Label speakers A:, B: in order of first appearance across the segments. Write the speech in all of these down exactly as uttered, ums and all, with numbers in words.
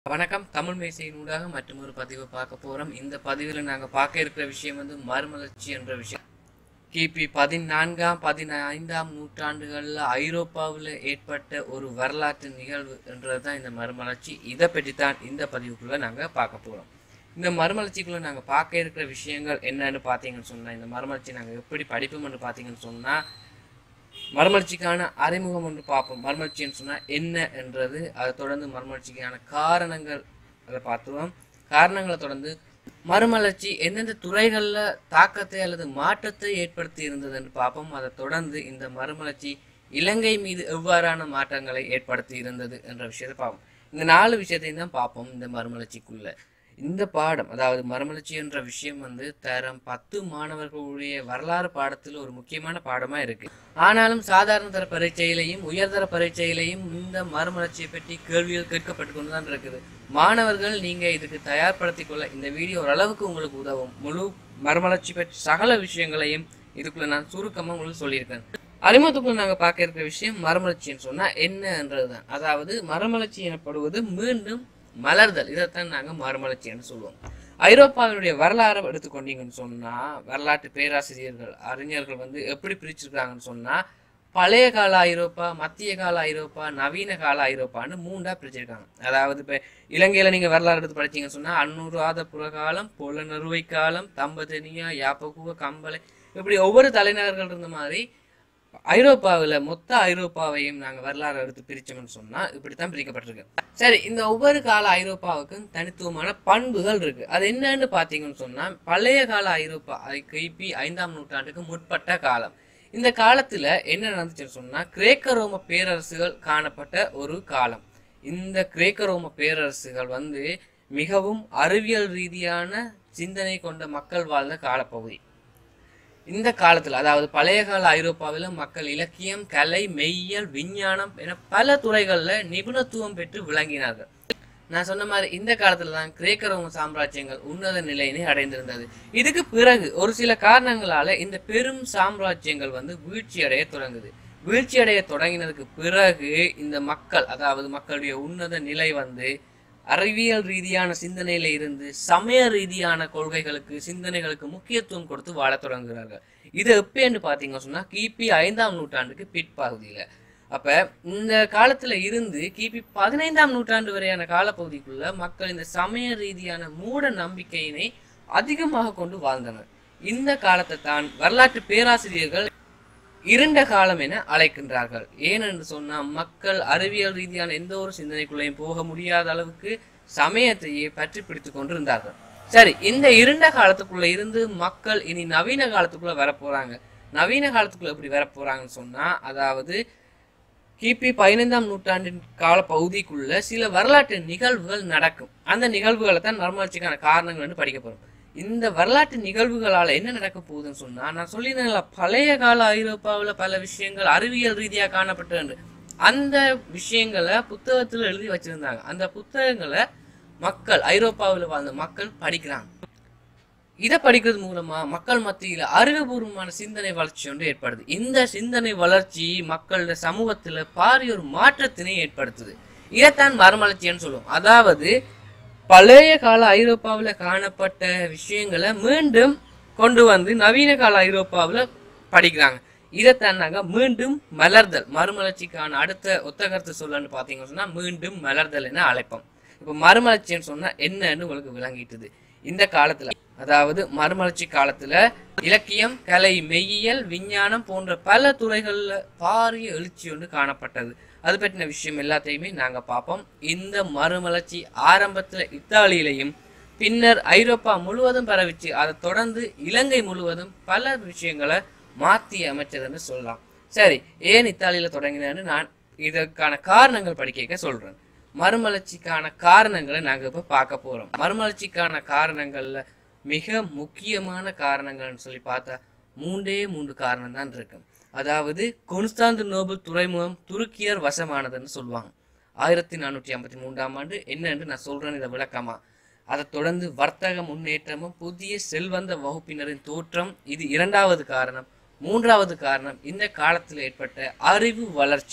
A: வணக்கம். தமிழ் மேசையினூடாக மற்றொரு பதிவை பார்க்க போறோம். இந்த பதிவில் நாங்கள் பார்க்க இருக்கிற விஷயம் வந்து மறுமலர்ச்சி என்ற விஷயம். கிபி பதினான்காம் பதினைந்தாம் நூற்றாண்டுகளில் ஐரோப்பாவில் ஏற்பட்ட ஒரு வரலாற்று நிகழ்வு என்றது தான் இந்த மறுமலர்ச்சி. இதை பற்றி தான் இந்த பதிவுக்குள்ளே நாங்கள் பார்க்க போகிறோம். இந்த மறுமலர்ச்சிக்குள்ளே நாங்கள் பார்க்க இருக்கிற விஷயங்கள் என்னன்னு பார்த்தீங்கன்னு சொன்னால், இந்த மறுமலர்ச்சி நாங்கள் எப்படி படிப்போம்னு பார்த்தீங்கன்னு சொன்னால், மறுமலர்ச்சிக்கான அறிமுகம் ஒன்று பார்ப்போம். மறுமலர்ச்சின்னு சொன்னால் என்ன என்றது, அதை தொடர்ந்து மறுமலர்ச்சிக்கான காரணங்கள் அதை பார்த்துவோம். காரணங்களை தொடர்ந்து மறுமலர்ச்சி எந்தெந்த துறைகளில் தாக்கத்தை அல்லது மாற்றத்தை ஏற்படுத்தி இருந்தது என்று பார்ப்போம். அதை தொடர்ந்து இந்த மறுமலர்ச்சி இலங்கை மீது எவ்வாறான மாற்றங்களை ஏற்படுத்தி இருந்தது என்ற விஷயத்தை பார்ப்போம். இந்த நாலு விஷயத்தையும் தான் பார்ப்போம் இந்த மறுமலர்ச்சிக்குள்ள. இந்த பாடம், அதாவது மறுமலர்ச்சி என்ற விஷயம் வந்து தரம் பத்து மாணவர்களுடைய வரலாறு பாடத்தில் ஒரு முக்கியமான பாடமா இருக்கு. ஆனாலும் சாதாரண தர பரீட்சையிலையும் உயர்தர பரீட்சையிலையும் இந்த மறுமலர்ச்சியை பற்றி கேள்விகள் கேட்கப்பட்டு கொண்டுதான் இருக்குது. மாணவர்கள் நீங்க இதுக்கு தயார்படுத்திக் கொள்ள இந்த வீடியோ ஓரளவுக்கு உங்களுக்கு உதவும். முழு மறுமலர்ச்சி பற்றி சகல விஷயங்களையும் இதுக்குள்ள நான் சுருக்கமா உங்களுக்கு சொல்லியிருக்கேன். அறிமுகத்துக்குள்ள நாங்க பார்க்க இருக்கிற விஷயம் மறுமலர்ச்சின்னு சொன்னா என்னன்றதுதான். அதாவது மறுமலர்ச்சி எனப்படுவது மீண்டும் மலர்தல். இதைத்தான் நாங்கள் மறுமலர்ச்சின்னு சொல்லுவோம். ஐரோப்பாவினுடைய வரலாறை எடுத்துக்கொண்டீங்கன்னு சொன்னா, வரலாற்று பேராசிரியர்கள் அறிஞர்கள் வந்து எப்படி பிரிச்சிருக்காங்கன்னு சொன்னா, பழைய கால ஐரோப்பா, மத்திய கால ஐரோப்பா, நவீன கால ஐரோப்பான்னு மூண்டா பிரிச்சிருக்காங்க. அதாவது இப்ப இலங்கையில நீங்க வரலாறு எடுத்து படிச்சீங்கன்னு சொன்னா, அன்னூராத புறகாலம், புலனறுவை காலம், தம்பதனியா, யாப்பகுவ, கம்பளை, இப்படி ஒவ்வொரு தலைநகர்கள் இருந்த மாதிரி ஐரோப்பாவில் மொத்த ஐரோப்பாவையும் நாங்கள் வரலாறு எடுத்து பிரிச்சோம்னு சொன்னா இப்படித்தான் பிரிக்கப்பட்டிருக்கு. சரி, இந்த ஒவ்வொரு கால ஐரோப்பாவுக்கும் தனித்துவமான பண்புகள் இருக்கு. அது என்னன்னு பாத்தீங்கன்னு சொன்னா, பழைய கால ஐரோப்பா கிபி ஐந்தாம் நூற்றாண்டுக்கு முற்பட்ட காலம். இந்த காலத்துல என்ன நடந்துச்சுன்னு சொன்னா, கிரேக்க ரோம பேரரசுகள் காணப்பட்ட ஒரு காலம். இந்த கிரேக்க ரோம பேரரசுகள் வந்து மிகவும் அறிவியல் ரீதியான சிந்தனை கொண்ட மக்கள் வாழ்ந்த காலப்பகுதி. இந்த காலத்துல, அதாவது பழைய கால ஐரோப்பாவில் மக்கள் இலக்கியம், கலை, மெய்யியல், விஞ்ஞானம் என பல துறைகள்ல நிபுணத்துவம் பெற்று விளங்கினார்கள். நான் சொன்ன மாதிரி இந்த காலத்துல தான் கிரேக்க ரோம சாம்ராஜ்யங்கள் உன்னத நிலையினை அடைந்திருந்தது. இதுக்கு பிறகு ஒரு சில காரணங்களால இந்த பெரும் சாம்ராஜ்யங்கள் வந்து வீழ்ச்சி அடைய தொடங்குது. வீழ்ச்சி அடைய தொடங்கினதுக்கு பிறகு இந்த மக்கள், அதாவது மக்களுடைய உன்னத நிலை வந்து அறிவியல் ரீதியான சிந்தனையில இருந்து சமய ரீதியான கொள்கைகளுக்கு, சிந்தனைகளுக்கு முக்கியத்துவம் கொடுத்து வாழ தொடங்குகிறார்கள். இது எப்பன்னு பாத்தீங்கன்னா சொன்னா, கிபி ஐந்தாம் நூற்றாண்டுக்கு பிற்பகுதியில. அப்ப இந்த காலத்துல இருந்து கிபி பதினைந்தாம் நூற்றாண்டு வரையான காலப்பகுதிக்குள்ள மக்கள் இந்த சமய ரீதியான மூட நம்பிக்கையினை அதிகமாக கொண்டு வாழ்ந்தனர். இந்த காலத்தை தான் வரலாற்று பேராசிரியர்கள் இருண்ட காலம் என அழைக்கின்றார்கள். ஏனென்று சொன்னா, மக்கள் அறிவியல் ரீதியான எந்த ஒரு சிந்தனைக்குள்ளையும் போக முடியாத அளவுக்கு சமயத்தையே பற்றி பிடித்து கொண்டு இருந்தார்கள். சரி, இந்த இருண்ட காலத்துக்குள்ள இருந்து மக்கள் இனி நவீன காலத்துக்குள்ள வரப்போறாங்க. நவீன காலத்துக்குள்ள எப்படி வரப்போறாங்கன்னு சொன்னா, அதாவது கிபி பதினைந்தாம் நூற்றாண்டின் கால பகுதிக்குள்ள சில வரலாற்று நிகழ்வுகள் நடக்கும். அந்த நிகழ்வுகளை தான் மறுமலர்ச்சிக்கான காரணங்கள் படிக்க போறோம். இந்த வரலாற்று நிகழ்வுகளால என்ன நடக்க போகுதுன்னு சொன்னா, நான் சொல்லினேன்ல, பழைய கால ஐரோப்பாவில் பல விஷயங்கள் அறிவியல் ரீதியா காணப்பட்டு அந்த விஷயங்களை புத்தகத்துல எழுதி வச்சிருந்தாங்க. அந்த புத்தகங்களை மக்கள், ஐரோப்பாவில் வாழ்ந்த மக்கள் படிக்கிறாங்க. இதை படிக்கிறது மூலமா மக்கள் மத்தியில அறிவுபூர்வமான சிந்தனை வளர்ச்சி ஒன்று ஏற்படுது. இந்த சிந்தனை வளர்ச்சி மக்களோட சமூகத்துல பாரிய ஒரு மாற்றத்தினை ஏற்படுத்துது. இதைத்தான் மறுமலர்ச்சின்னு சொல்லுவோம். அதாவது பழைய கால ஐரோப்பாவில் காணப்பட்ட விஷயங்களை மீண்டும் கொண்டு வந்து நவீன கால ஐரோப்பாவில் படிக்கிறாங்க. இதைத்தான் நாங்கள் மீண்டும் மலர்தல், மறுமலர்ச்சிக்கான அடுத்த ஒத்த கருத்து சொல்லன்னு பார்த்தீங்கன்னு சொன்னா மீண்டும் மலர்தல் என அழைப்போம். இப்போ மறுமலர்ச்சின்னு சொன்னா என்னன்னு உங்களுக்கு விளங்கிட்டுது. இந்த காலத்துல, அதாவது மறுமலர்ச்சி காலத்துல இலக்கியம், கலை, மெய்யியல், விஞ்ஞானம் போன்ற பல துறைகள்ல பாரிய எழுச்சி ஒன்று காணப்பட்டது. அது பற்றின விஷயம் எல்லாத்தையுமே நாங்க பார்ப்போம். இந்த மறுமலர்ச்சி ஆரம்பத்துல இத்தாலியிலையும் பின்னர் ஐரோப்பா முழுவதும் பரவிச்சு, அதை தொடர்ந்து இலங்கை முழுவதும் பல விஷயங்களை மாற்றி அமைச்சதுன்னு சொல்லலாம். சரி, ஏன் இத்தாலியில தொடங்கினு நான் இதற்கான காரணங்கள் படிக்க சொல்றேன். மறுமலர்ச்சிக்கான காரணங்களை நாங்க இப்ப பார்க்க போறோம். மறுமலர்ச்சிக்கான காரணங்கள்ல மிக முக்கியமான காரணங்கள்னு சொல்லி பார்த்தா மூன்றே மூன்று காரணம் தான் இருக்கு. அதாவது கொன்ஸ்டாந்தினோபிள் துறைமுகம் துருக்கியர் வசமானதுன்னு சொல்லுவாங்க. ஆயிரத்தி நானூற்றி ஐம்பத்தி மூன்றாம் ஆண்டு என்னன்னு நான் சொல்றேன் இதை விளக்கமா. அதை தொடர்ந்து வர்த்தக முன்னேற்றமும் புதிய செல்வந்த வகுப்பினரின் தோற்றம், இது இரண்டாவது காரணம். மூன்றாவது காரணம் இந்த காலத்தில் ஏற்பட்ட அறிவு வளர்ச்சி.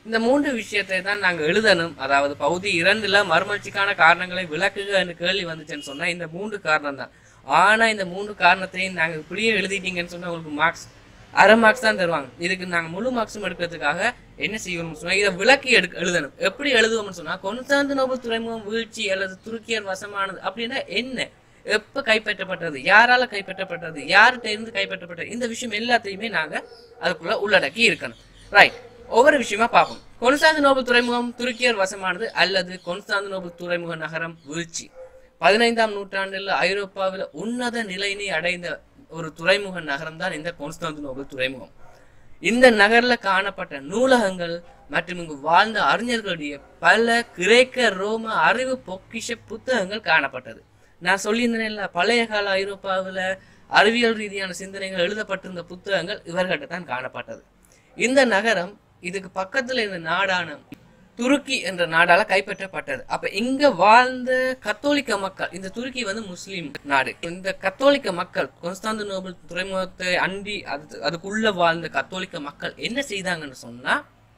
A: இந்த மூன்று விஷயத்தை தான் நாங்க எழுதணும். அதாவது பகுதி இரண்டுல மறுமலர்ச்சிக்கான காரணங்களை விளக்குக என்று கேள்வி வந்துச்சுன்னு சொன்னா இந்த மூன்று காரணம் தான். ஆனா இந்த மூன்று காரணத்தையும் நாங்க இப்படியே எழுதிட்டீங்கன்னு சொன்னா உங்களுக்கு மார்க்ஸ் அரை மார்க்ஸ் தான் தருவாங்க. இதுக்கு நாங்க முழு மார்க்ஸும் எடுக்கிறதுக்காக என்ன செய்யணும்னு சொன்னா இதை விளக்கி எடுக்க எழுதணும். எப்படி எழுதுவோம்னு சொன்னா கான்ஸ்டாந்தினோபிள் துறைமுகம் வீழ்ச்சி அல்லது துருக்கியர் வசமானது அப்படின்னா என்ன, எப்ப கைப்பற்றப்பட்டது, யாரால கைப்பற்றப்பட்டது, யார்கிட்ட இருந்து கைப்பற்றப்பட்டது, இந்த விஷயம் எல்லாத்தையுமே நாங்க அதுக்குள்ள உள்ளடக்கி இருக்கணும். ரைட், ஒவ்வொரு விஷயமா பார்ப்போம். கான்ஸ்டாந்தினோபிள் துறைமுகம் துருக்கியர் வசமானது அல்லது கான்ஸ்டாந்தினோபிள் துறைமுக நகரம் வீழ்ச்சி. பதினைந்தாம் நூற்றாண்டில் ஐரோப்பாவில் உன்னத நிலையினை அடைந்த ஒரு துறைமுக நகரம் தான் இந்த கான்ஸ்டாந்தினோபிள் துறைமுகம். இந்த நகர்ல காணப்பட்ட நூலகங்கள் மற்றும் இங்கு வாழ்ந்த அறிஞர்களுடைய பல கிரேக்க ரோம அறிவு பொக்கிஷ புத்தகங்கள் காணப்பட்டது. நான் சொல்லியிருந்தேன்ல, பழைய கால ஐரோப்பாவில் அறிவியல் ரீதியான சிந்தனைகள் எழுதப்பட்டிருந்த புத்தகங்கள் இவர்கிட்ட தான் காணப்பட்டது. இந்த நகரம் இதுக்கு பக்கத்துல இந்த நாடான துருக்கி என்ற நாடால கைப்பற்றப்பட்டது. அப்ப இங்க வாழ்ந்த கத்தோலிக்க மக்கள், இந்த துருக்கி வந்து முஸ்லீம் நாடு, இந்த கத்தோலிக்க மக்கள் கான்ஸ்டாந்தினோபிள் துறைமுகத்தை அண்டி அது அதுக்குள்ள வாழ்ந்த கத்தோலிக்க மக்கள் என்ன செய்தாங்கன்னு சொன்னா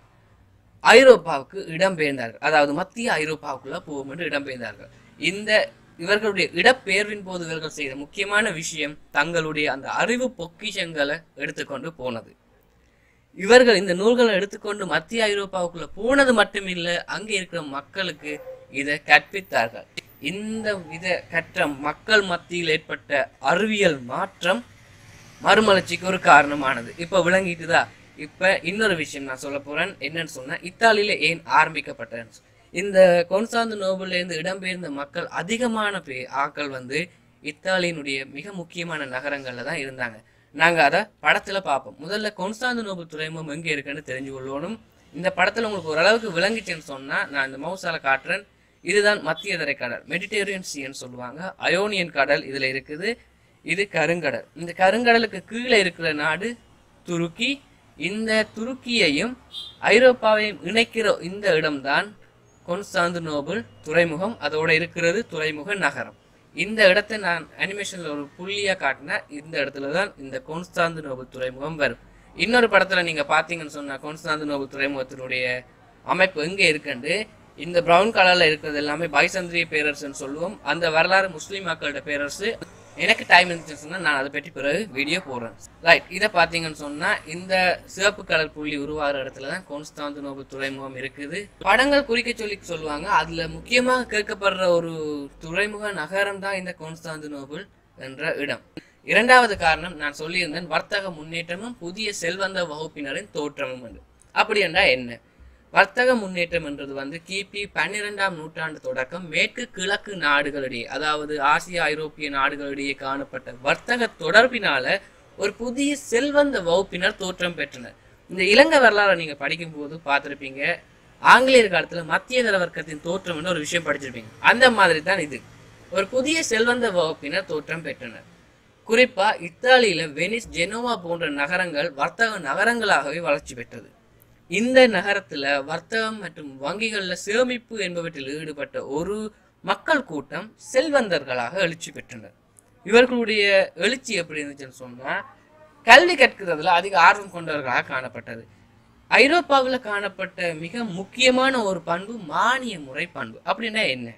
A: ஐரோப்பாவுக்கு இடம்பெயர்ந்தார்கள். அதாவது மத்திய ஐரோப்பாவுக்குள்ள போகும் என்று இடம்பெயர்ந்தார்கள். இந்த இவர்களுடைய இடப்பெயர்வின் போது இவர்கள் செய்த முக்கியமான விஷயம் தங்களுடைய அந்த அறிவு பொக்கிஷங்களை எடுத்துக்கொண்டு போனது. இவர்கள் இந்த நூல்களை எடுத்துக்கொண்டு மத்திய ஐரோப்பாவுக்குள்ள போனது மட்டுமில்லை, அங்கே இருக்கிற மக்களுக்கு இதை கற்பித்தார்கள். இந்த வித கற்ற மக்கள் மத்தியில் ஏற்பட்ட அறிவியல் மாற்றம் மறுமலர்ச்சிக்கு ஒரு காரணமானது. இப்ப விளங்கிட்டுதா? இப்ப இன்னொரு விஷயம் நான் சொல்ல போறேன். என்னன்னு சொன்னா இத்தாலியில ஏன் ஆரம்பிக்கப்பட்டது. இந்த கான்ஸ்டாந்தினோபிள்ல இருந்து இடம்பெயர்ந்த மக்கள் அதிகமான பே ஆக்கள் வந்து இத்தாலியினுடைய மிக முக்கியமான நகரங்கள்ல தான் இருந்தாங்க. நாங்க அதை படத்துல பார்ப்போம். முதல்ல கான்ஸ்டாந்தினோபிள் துறைமுகம் எங்க இருக்குன்னு தெரிஞ்சு கொள்ளணும். இந்த படத்துல உங்களுக்கு ஓரளவுக்கு விளங்கிச்சுன்னு சொன்னா நான் இந்த மவுசால காட்டுறேன். இதுதான் மத்திய தரை கடல், மெடிட்டேரியன் சீன்னு சொல்லுவாங்க. அயோனியன் கடல் இதுல இருக்குது. இது கருங்கடல். இந்த கருங்கடலுக்கு கீழே இருக்கிற நாடு துருக்கி. இந்த துருக்கியையும் ஐரோப்பாவையும் இணைக்கிற இந்த இடம்தான் கான்ஸ்டாந்தினோபிள் துறைமுகம். அதோட இருக்கிறது துறைமுக நகரம். இந்த இடத்தை நான் அனிமேஷன்ல ஒரு புள்ளியா காட்டினா இந்த இடத்துல தான் இந்த கான்ஸ்டாந்தினோபிள் துறைமுகம் வரும். இன்னொரு படத்துல நீங்க பாத்தீங்கன்னு சொன்னா கான்ஸ்டாந்தினோபிள் துறைமுகத்தினுடைய அமைப்பு எங்க இருக்குன்னு இந்த பிரவுன் கலர்ல இருக்கிறது எல்லாமே பைசந்திரிய பேரரசுன்னு சொல்லுவோம். அந்த வரலாறு முஸ்லீம் மக்களோட பேரரசு. எனக்கு டைம் இருந்துச்சுன்னு சொன்னா நான் அதை பற்றி பிறகு வீடியோ போடுறேன். ரைட், இதை பார்த்தீங்கன்னு சொன்னா இந்த சிவப்பு கலர் புள்ளி உருவாகிற இடத்துல தான் கான்ஸ்டாந்தினோபிள் துறைமுகம் இருக்குது. படங்கள் குறிக்க சொல்லி சொல்லுவாங்க. அதுல முக்கியமாக கேட்கப்படுற ஒரு துறைமுக நகரம் தான் இந்த கான்ஸ்டாந்தினோபிள் என்ற இடம். இரண்டாவது காரணம் நான் சொல்லியிருந்தேன், வர்த்தக முன்னேற்றமும் புதிய செல்வந்த வகுப்பினரின் தோற்றமும் என்று. அப்படி என்றா என்ன? வர்த்தக முன்னேற்றம் என்றது வந்து கிபி பன்னிரெண்டாம் நூற்றாண்டு தொடக்கம் மேற்கு கிழக்கு நாடுகளிடையே, அதாவது ஆசிய ஐரோப்பிய நாடுகளிடையே காணப்பட்ட வர்த்தக தொடர்பினால ஒரு புதிய செல்வந்த வகுப்பினர் தோற்றம் பெற்றனர். இந்த இலங்கை வரலாறு நீங்க படிக்கும் போது பார்த்திருப்பீங்க, ஆங்கிலேயர் காலத்துல மத்திய தர வர்க்கத்தின் தோற்றம் ஒரு விஷயம் படிச்சிருப்பீங்க. அந்த மாதிரி தான் இது. ஒரு புதிய செல்வந்த வகுப்பினர் தோற்றம் பெற்றனர். குறிப்பா இத்தாலியில வெனிஸ், ஜெனோவா போன்ற நகரங்கள் வர்த்தக நகரங்களாகவே வளர்ச்சி பெற்றது. இந்த நகரத்துல வர்த்தகம் மற்றும் வங்கிகள்ல சேமிப்பு என்பவற்றில் ஈடுபட்ட ஒரு மக்கள் கூட்டம் செல்வந்தர்களாக எழுச்சி பெற்றனர். இவர்களுடைய எழுச்சி எப்படி இருந்துச்சுன்னு சொன்னா கல்வி கற்கிறதுல அதிக ஆர்வம் கொண்டவர்களாக காணப்பட்டது. ஐரோப்பாவில் காணப்பட்ட மிக முக்கியமான ஒரு பண்பு மானிய முறை பண்பு. அப்படின்னா என்ன?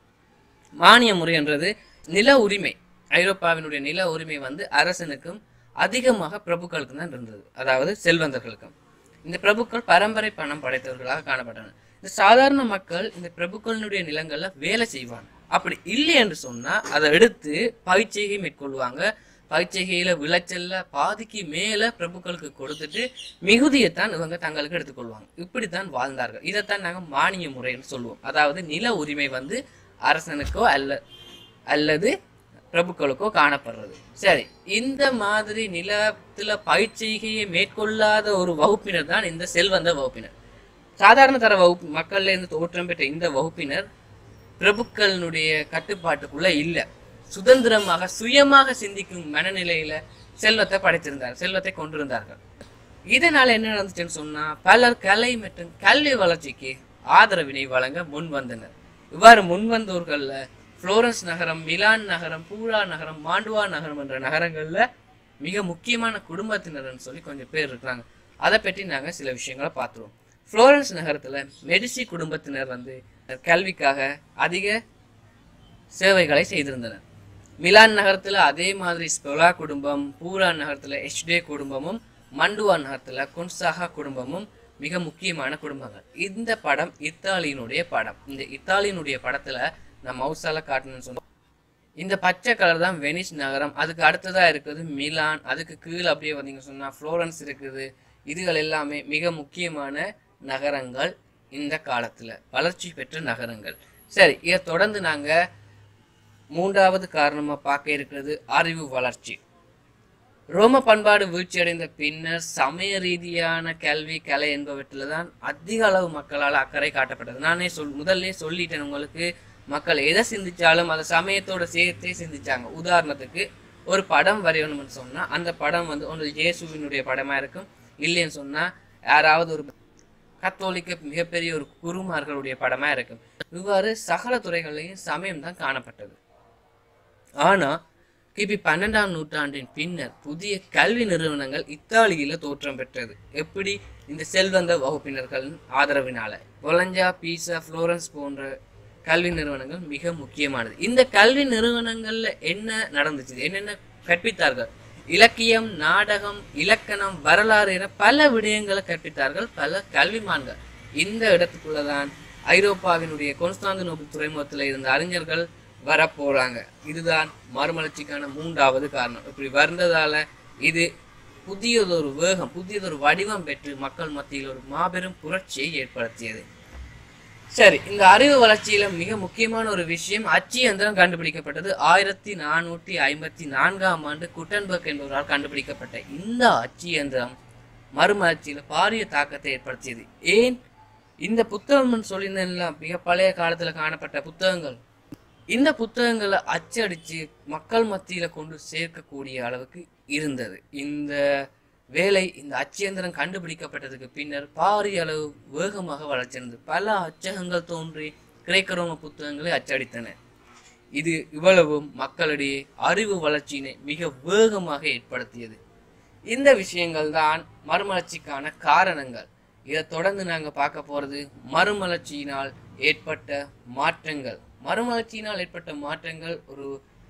A: மானிய முறை என்றது நில உரிமை. ஐரோப்பாவினுடைய நில உரிமை வந்து அரசனுக்கும் அதிகமாக பிரபுக்களுக்கும் தான் இருந்தது, அதாவது செல்வந்தர்களுக்கும். இந்த பிரபுக்கள் பரம்பரை பணம் படைத்தவர்களாக காணப்பட்டனர். இந்த சாதாரண மக்கள் இந்த பிரபுக்களினுடைய நிலங்கள்ல வேலை செய்வாங்க. அப்படி இல்லை என்று சொன்னா அதை எடுத்து பயிற்சிகை மேற்கொள்வாங்க. பயிற்சிகையில விளைச்சல்ல பாதிக்கு மேல பிரபுக்களுக்கு கொடுத்துட்டு மிகுதியைத்தான் இவங்க தங்களுக்கு எடுத்துக்கொள்வாங்க. இப்படித்தான் வாழ்ந்தார்கள். இதைத்தான் நாங்க மானிய முறைன்னு சொல்லுவோம். அதாவது நில உரிமை வந்து அரசனுக்கோ அல்ல அல்லது பிரபுக்களுக்கோ காணப்படுறது. சரி, இந்த மாதிரி நிலத்துல பயிற்சிகையை மேற்கொள்ளாத ஒரு வகுப்பினர் தான் இந்த செல்வந்த வகுப்பினர். சாதாரண தர வகுப்பு மக்கள்ல இருந்து தோற்றம் பெற்ற இந்த வகுப்பினர் பிரபுக்களினுடைய கட்டுப்பாட்டுக்குள்ள இல்லை. சுதந்திரமாக சுயமாக சிந்திக்கும் மனநிலையில செல்வத்தை படைத்திருந்தார், செல்வத்தை கொண்டிருந்தார்கள். இதனால என்ன நடந்துச்சுன்னு சொன்னா பலர் கலை மற்றும் கல்வி வளர்ச்சிக்கு ஆதரவினை வழங்க முன் வந்தனர். இவ்வாறு முன்வந்தோர்கள்ல புளோரன்ஸ் நகரம், மிலான் நகரம், பூரா நகரம், மாண்டுவா நகரம் என்ற நகரங்கள்ல மிக முக்கியமான குடும்பத்தினர்னு சொல்லி கொஞ்சம் பேர் இருக்கிறாங்க. அதை பற்றி நாங்க சில விஷயங்களை பார்த்துருவோம். புளோரன்ஸ் நகரத்துல மெடிசி குடும்பத்தினர் வந்து கல்விக்காக அதிக சேவைகளை செய்திருந்தனர். மிலான் நகரத்துல அதே மாதிரி ஸ்பொலா குடும்பம், பூரா நகரத்துல எச்டே குடும்பமும், மண்டுவா நகரத்துல கொன்சாகா குடும்பமும் மிக முக்கியமான குடும்பங்கள். இந்த படம் இத்தாலியினுடைய படம். இந்த இத்தாலியினுடைய படத்துல நான் மவுசால காட்டணும்னு சொன்னோம். இந்த பச்சை கலர் தான் வெனிஸ் நகரம். அதுக்கு அடுத்ததா இருக்குது மிலான். அதுக்கு கீழே அப்படியே வந்தீங்க சொன்னா புளோரன்ஸ் இருக்குது. இதுகள் எல்லாமே மிக முக்கியமான நகரங்கள், இந்த காலத்துல வளர்ச்சி பெற்ற நகரங்கள். சரி, இதை தொடர்ந்து நாங்க மூன்றாவது காரணமா பார்க்க இருக்கிறது அறிவு வளர்ச்சி. ரோம பண்பாடு வீழ்ச்சியடைந்த பின்னர் சமய ரீதியான கல்வி, கலை என்பவற்றில் தான் அதிக அளவு மக்களால் அக்கறை காட்டப்பட்டது. நானே சொல் முதல்ல சொல்லிட்டேன் உங்களுக்கு, மக்கள் எதை சிந்திச்சாலும் அதை சமயத்தோட சேர்த்தே சிந்திச்சாங்க. உதாரணத்துக்கு ஒரு படம் வரையணும்னு சொன்னா அந்த படம் வந்து ஒன்று இயேசுவினுடைய படமா இருக்கும், இல்லைன்னு சொன்னா யாராவது ஒரு கத்தோலிக்க மிகப்பெரிய ஒரு குருமார்களுடைய படமா இருக்கும். இவ்வாறு சகல துறைகளையும் சமயம் தான் காணப்பட்டது. ஆனா கிபி பன்னெண்டாம் நூற்றாண்டின் பின்னர் புதிய கல்வி நிறுவனங்கள் இத்தாலியில தோற்றம் பெற்றது. எப்படி? இந்த செல்வந்த வகுப்பினர்களின் ஆதரவினால. பொலஞ்சா, பீசா, புளோரன்ஸ் போன்ற கல்வி நிறுவனங்கள் மிக முக்கியமானது. இந்த கல்வி நிறுவனங்கள்ல என்ன நடந்துச்சு, என்னென்ன கற்பித்தார்கள்? இலக்கியம், நாடகம், இலக்கணம், வரலாறு என பல விடயங்களை கற்பித்தார்கள் பல கல்விமான்கள். இந்த இடத்துக்குள்ளதான் ஐரோப்பாவினுடைய கொன்ஸ்டாந்தினோபிள் துறைமுகத்தில் இருந்த அறிஞர்கள் வரப்போறாங்க. இதுதான் மறுமலர்ச்சிக்கான மூன்றாவது காரணம். இப்படி வந்ததால இது புதியதொரு வேகம், புதியதொரு வடிவம் பெற்று மக்கள் மத்தியில் ஒரு மாபெரும் புரட்சியை ஏற்படுத்தியது. சரி, இந்த அறிவு வளர்ச்சியில மிக முக்கியமான ஒரு விஷயம் அச்சு இயந்திரம் கண்டுபிடிக்கப்பட்டது. ஆயிரத்தி நானூற்றி ஐம்பத்தி நான்காம் ஆண்டு குட்டன்பர்க் என்பவரால் கண்டுபிடிக்கப்பட்ட இந்த அச்சு இயந்திரம் மறுமலர்ச்சியில பாரிய தாக்கத்தை ஏற்படுத்தியது. ஏன்? இந்த புத்தகம் சொல்லியிருந்தேன், மிக பழைய காலத்துல காணப்பட்ட புத்தகங்கள், இந்த புத்தகங்களை அச்சடிச்சு மக்கள் மத்தியில கொண்டு சேர்க்கக்கூடிய அளவுக்கு இருந்தது. இந்த வேலை இந்த அச்சியந்திரம் கண்டுபிடிக்கப்பட்டதுக்கு பின்னர் பாரிய அளவு வேகமாக வளர்ச்சிருந்தது. பல அச்சகங்கள் தோன்றி கிரேக்க ரோம புத்தகங்களை அச்சடித்தன. இது இவ்வளவும் மக்களிடையே அறிவு வளர்ச்சியினை மிக வேகமாக ஏற்படுத்தியது. இந்த விஷயங்கள் தான் மறுமலர்ச்சிக்கான காரணங்கள். இதை தொடர்ந்து நாங்க பார்க்க போறது மறுமலர்ச்சியினால் ஏற்பட்ட மாற்றங்கள். மறுமலர்ச்சியினால் ஏற்பட்ட மாற்றங்கள் ஒரு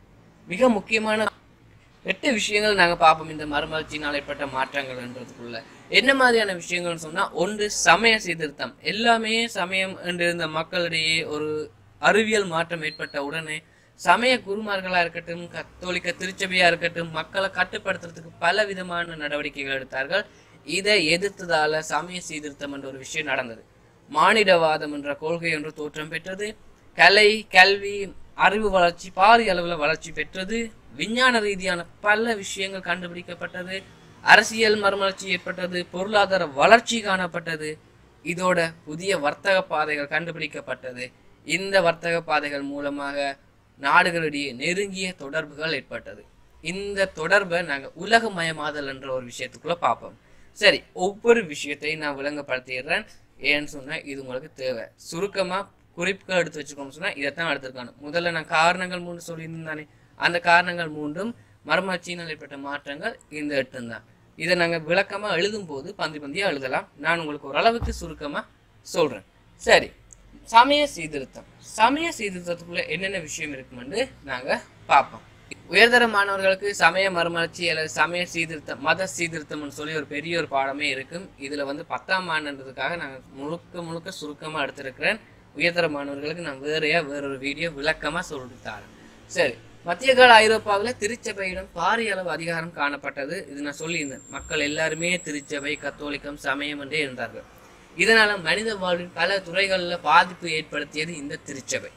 A: மிக முக்கியமான எட்டு விஷயங்கள் நாங்க பார்ப்போம். இந்த மறுமலர்ச்சியினால் ஏற்பட்ட மாற்றங்கள்ன்றதுக்குள்ள என்ன மாதிரியான விஷயங்கள்னு சொன்னா, ஒன்று சமய சீர்திருத்தம். எல்லாமே சமயம் என்று இருந்த மக்களிடையே ஒரு அறிவியல் மாற்றம் ஏற்பட்ட உடனே சமய குருமார்களா இருக்கட்டும், கத்தோலிக்க திருச்சபையா இருக்கட்டும், மக்களை கட்டுப்படுத்துறதுக்கு பல விதமான நடவடிக்கைகள் எடுத்தார்கள். இதை எதிர்த்ததால சமய சீர்திருத்தம் என்ற ஒரு விஷயம் நடந்தது. மானிடவாதம் என்ற கொள்கை ஒன்று தோற்றம் பெற்றது. கலை, கல்வி, அறிவு வளர்ச்சி பாரிய அளவுல வளர்ச்சி பெற்றது. விஞ்ஞான ரீதியான பல விஷயங்கள் கண்டுபிடிக்கப்பட்டது. அரசியல் மறுமலர்ச்சி ஏற்பட்டது. பொருளாதார வளர்ச்சி காணப்பட்டது. இதோட புதிய வர்த்தக பாதைகள் கண்டுபிடிக்கப்பட்டது. இந்த வர்த்தக பாதைகள் மூலமாக நாடுகளிடையே நெருங்கிய தொடர்புகள் ஏற்பட்டது. இந்த தொடர்பை நாங்க உலகமயமாதல் என்ற ஒரு விஷயத்துக்குள்ள பார்ப்போம். சரி, ஒவ்வொரு விஷயத்தையும் நான் விளங்கப்படுத்திடுறேன். ஏன்னு சொன்னா இது உங்களுக்கு தேவை. சுருக்கமா குறிப்புகள் எடுத்து வச்சுக்கோங்க சொன்னா இதைத்தான் எடுத்திருக்காங்க. முதல்ல நான் காரணங்கள் மூன்று சொல்லியிருந்தானே, அந்த காரணங்கள் மூன்றும் மறுமலர்ச்சியினால் ஏற்பட்ட மாற்றங்கள் இந்த எட்டு தான். இதை நாங்க விளக்கமா எழுதும் போது பந்தி பந்தியா எழுதலாம். நான் உங்களுக்கு ஓரளவுக்கு சுருக்கமா சொல்றேன். சரி, சமய சீர்திருத்தம். சமய சீர்திருத்தத்துக்குள்ள என்னென்ன விஷயம் இருக்குமென்று நாங்க பார்ப்போம். உயர்தர மாணவர்களுக்கு சமய மறுமலர்ச்சி அல்லது சமய சீர்திருத்தம், மத சீர்திருத்தம்னு சொல்லி ஒரு பெரிய ஒரு பாடமே இருக்கும். இதுல வந்து பத்தாம் ஆண்டுன்றதுக்காக நாங்கள் முழுக்க முழுக்க சுருக்கமா எடுத்திருக்கிறேன். உயர்தர மாணவர்களுக்கு நான் வேறையா வேறொரு வீடியோ விளக்கமா சொல்லித்தாரேன். சரி, மத்திய கால ஐரோப்பாவில் திருச்சபையிடம் பாரிய அளவு அதிகாரம் காணப்பட்டது. இது நான் சொல்லியிருந்தேன். மக்கள் எல்லாருமே திருச்சபை, கத்தோலிக்கம், சமயம் என்றே இருந்தார்கள். இதனால மனித வாழ்வின் பல துறைகள்ல பாதிப்பு ஏற்படுத்தியது இந்த திருச்சபை.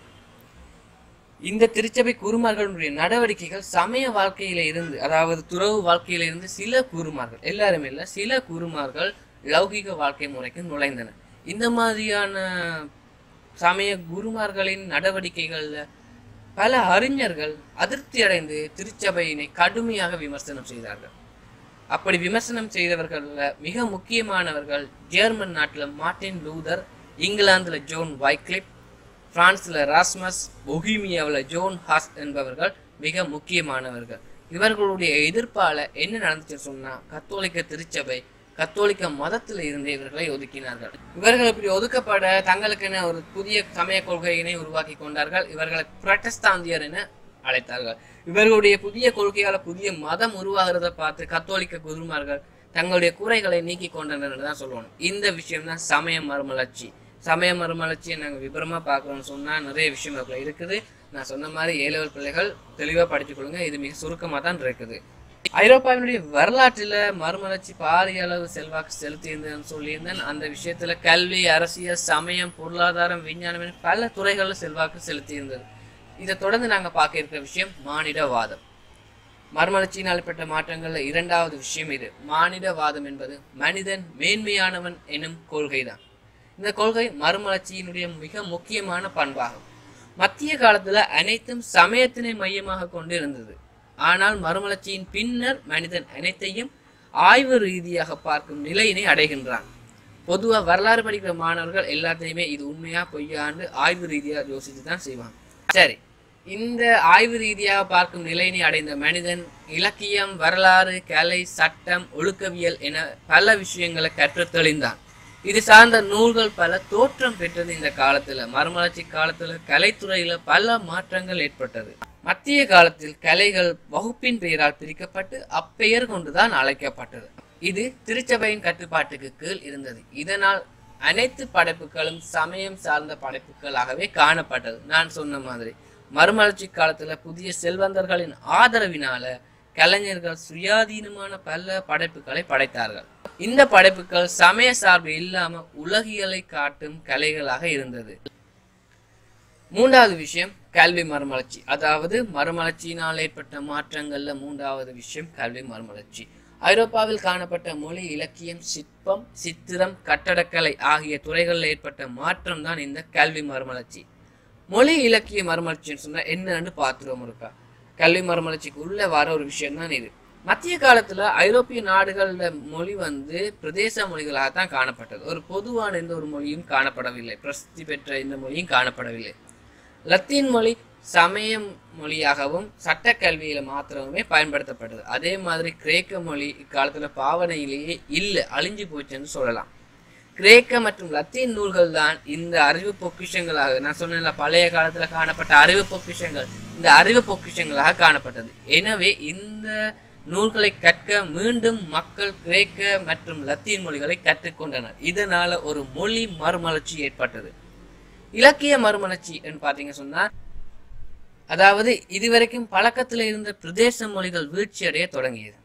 A: இந்த திருச்சபை குருமார்களுடைய நடவடிக்கைகள் சமய வாழ்க்கையில இருந்து, அதாவது துறவு வாழ்க்கையில இருந்து சில குருமார்கள், எல்லாருமே இல்ல, சில குருமார்கள் லௌகிக வாழ்க்கை முறைக்கு நுழைந்தனர். இந்த மாதிரியான சமய குருமார்களின் நடவடிக்கைகள்ல பல அறிஞர்கள் அதிருப்தி அடைந்து திருச்சபையினை கடுமையாக விமர்சனம் செய்தார்கள். அப்படி விமர்சனம் செய்தவர்கள்ல மிக முக்கியமானவர்கள் ஜெர்மன் நாட்டில் மார்ட்டின் லூதர், இங்கிலாந்துல ஜோன் வைக்லிப், பிரான்ஸ்ல ராஸ்மஸ், பொஹீமியாவில் ஜோன் ஹாஸ் என்பவர்கள் மிக முக்கியமானவர்கள். இவர்களுடைய எதிர்ப்பால என்ன நடந்துச்சுன்னு சொன்னா, கத்தோலிக்க திருச்சபை கத்தோலிக்க மதத்தில் இருந்து இவர்களை ஒதுக்கினார்கள். இவர்கள் இப்படி ஒதுக்கப்பட தங்களுக்கென ஒரு புதிய சமய கொள்கையினை உருவாக்கி கொண்டார்கள். இவர்களை புரட்டஸ்தாந்தியர் என அழைத்தார்கள். இவர்களுடைய புதிய கொள்கையால புதிய மதம் உருவாகிறத பார்த்து கத்தோலிக்க குருமார்கள் தங்களுடைய குறைகளை நீக்கி கொண்டனர் தான் சொல்லணும். இந்த விஷயம் தான் சமய மறுமலர்ச்சி. சமய மறுமலர்ச்சியை நாங்கள் விபரமா பார்க்கணும்னு சொன்னா நிறைய விஷயம் அதுக்குள்ள இருக்குது. நான் சொன்ன மாதிரி ஏழு பிள்ளைகள் தெளிவா படித்துக் கொள்ளுங்க. இது மிக சுருக்கமா தான் இருக்குது. ஐரோப்பாவினுடைய வரலாற்றில் மறுமலர்ச்சி பாரிய அளவு செல்வாக்கு செலுத்தியிருந்தேன்னு சொல்லியிருந்தேன். அந்த விஷயத்துல கல்வி, அரசியல், சமயம், பொருளாதாரம், விஞ்ஞானம் என பல துறைகளில் செல்வாக்கு செலுத்தியிருந்தது. இதை தொடர்ந்து நாங்க பார்க்க இருக்கிற விஷயம் மானிடவாதம். மறுமலர்ச்சியினால் ஏற்பட்ட மாற்றங்கள்ல இரண்டாவது விஷயம் இது. மானிடவாதம் என்பது மனிதன் மேன்மையானவன் எனும் கொள்கைதான். இந்த கொள்கை மறுமலர்ச்சியினுடைய மிக முக்கியமான பண்பாகும். மத்திய காலத்துல அனைத்தும் சமயத்தினை மையமாக கொண்டு இருந்தது. ஆனால் மறுமலர்ச்சியின் பின்னர் மனிதன் அனைத்தையும் ஆய்வு ரீதியாக பார்க்கும் நிலையினை அடைகின்றான். பொதுவா வரலாறு படிக்கிற மாணவர்கள் எல்லாத்தையுமே இது உண்மையா பொய்யாண்டு ஆய்வு ரீதியாக யோசித்து தான் செய்வாங்க. சரி, இந்த ஆய்வு ரீதியாக பார்க்கும் நிலையினை அடைந்த மனிதன் இலக்கியம், வரலாறு, கலை, சட்டம், ஒழுக்கவியல் என பல விஷயங்களை கற்று தெளிந்தான். இது சார்ந்த நூல்கள் பல தோற்றம் பெற்றது. இந்த காலத்துல மறுமலர்ச்சி காலத்துல கலைத்துறையில பல மாற்றங்கள் ஏற்பட்டது. மத்திய காலத்தில் கலைகள் வகுப்பின் பெயரால் பிரிக்கப்பட்டு அப்பெயர் கொண்டுதான் அழைக்கப்பட்டது. இது திருச்சபையின் கட்டுப்பாட்டுக்கு கீழ் இருந்தது. இதனால் அனைத்து படைப்புகளும் சமயம் சார்ந்த படைப்புகளாகவே காணப்பட்டது. நான் சொன்ன மாதிரி மறுமலர்ச்சி காலத்துல புதிய செல்வந்தர்களின் ஆதரவினால கலைஞர்கள் சுயாதீனமான பல படைப்புகளை படைத்தார்கள். இந்த படைப்புகள் சமய சார்பு இல்லாம உலகியலை காட்டும் கலைகளாக இருந்தது. மூன்றாவது விஷயம் கல்வி மறுமலர்ச்சி. அதாவது மறுமலர்ச்சியினால் ஏற்பட்ட மாற்றங்கள்ல மூன்றாவது விஷயம் கல்வி மறுமலர்ச்சி. ஐரோப்பாவில் காணப்பட்ட மொழி, இலக்கியம், சிற்பம், சித்திரம், கட்டடக்கலை ஆகிய துறைகளில் ஏற்பட்ட மாற்றம் தான் இந்த கல்வி மறுமலர்ச்சி. மொழி இலக்கிய மறுமலர்ச்சின்னு சொன்னா என்னன்னு பார்த்துருவோம் இருக்கா. கல்வி மறுமலர்ச்சிக்கு உள்ள வர ஒரு விஷயம் தான் இது. மத்திய காலத்துல ஐரோப்பிய நாடுகள மொழி வந்து பிரதேச மொழிகளாகத்தான் காணப்பட்டது. ஒரு பொதுவான எந்த ஒரு மொழியும் காணப்படவில்லை. பிரசித்தி பெற்ற இந்த மொழியும் காணப்படவில்லை. லத்தீன் மொழி சமய மொழியாகவும் சட்டக்கல்வியில மாத்திரமே பயன்படுத்தப்பட்டது. அதே மாதிரி கிரேக்க மொழி இக்காலத்துல பாவனையிலேயே இல்லை, அழிஞ்சு போச்சுன்னு சொல்லலாம். கிரேக்க மற்றும் லத்தீன் நூல்கள் தான் இந்த அறிவு பொக்கிஷங்களாக, நான் சொன்ன பழைய காலத்துல காணப்பட்ட அறிவு பொக்கிஷங்கள் இந்த அறிவு பொக்கிஷங்களாக காணப்பட்டது. எனவே இந்த நூல்களை கற்க மீண்டும் மக்கள் கிரேக்க மற்றும் லத்தீன் மொழிகளை கற்றுக்கொண்டனர். இதனால ஒரு மொழி மறுமலர்ச்சி ஏற்பட்டது. இலக்கிய மறுமலர்ச்சி என்று பாத்தீங்க சொன்னா, அதாவது இதுவரைக்கும் பழக்கத்துல இருந்த பிரதேச மொழிகள் வீழ்ச்சி அடைய தொடங்கியது.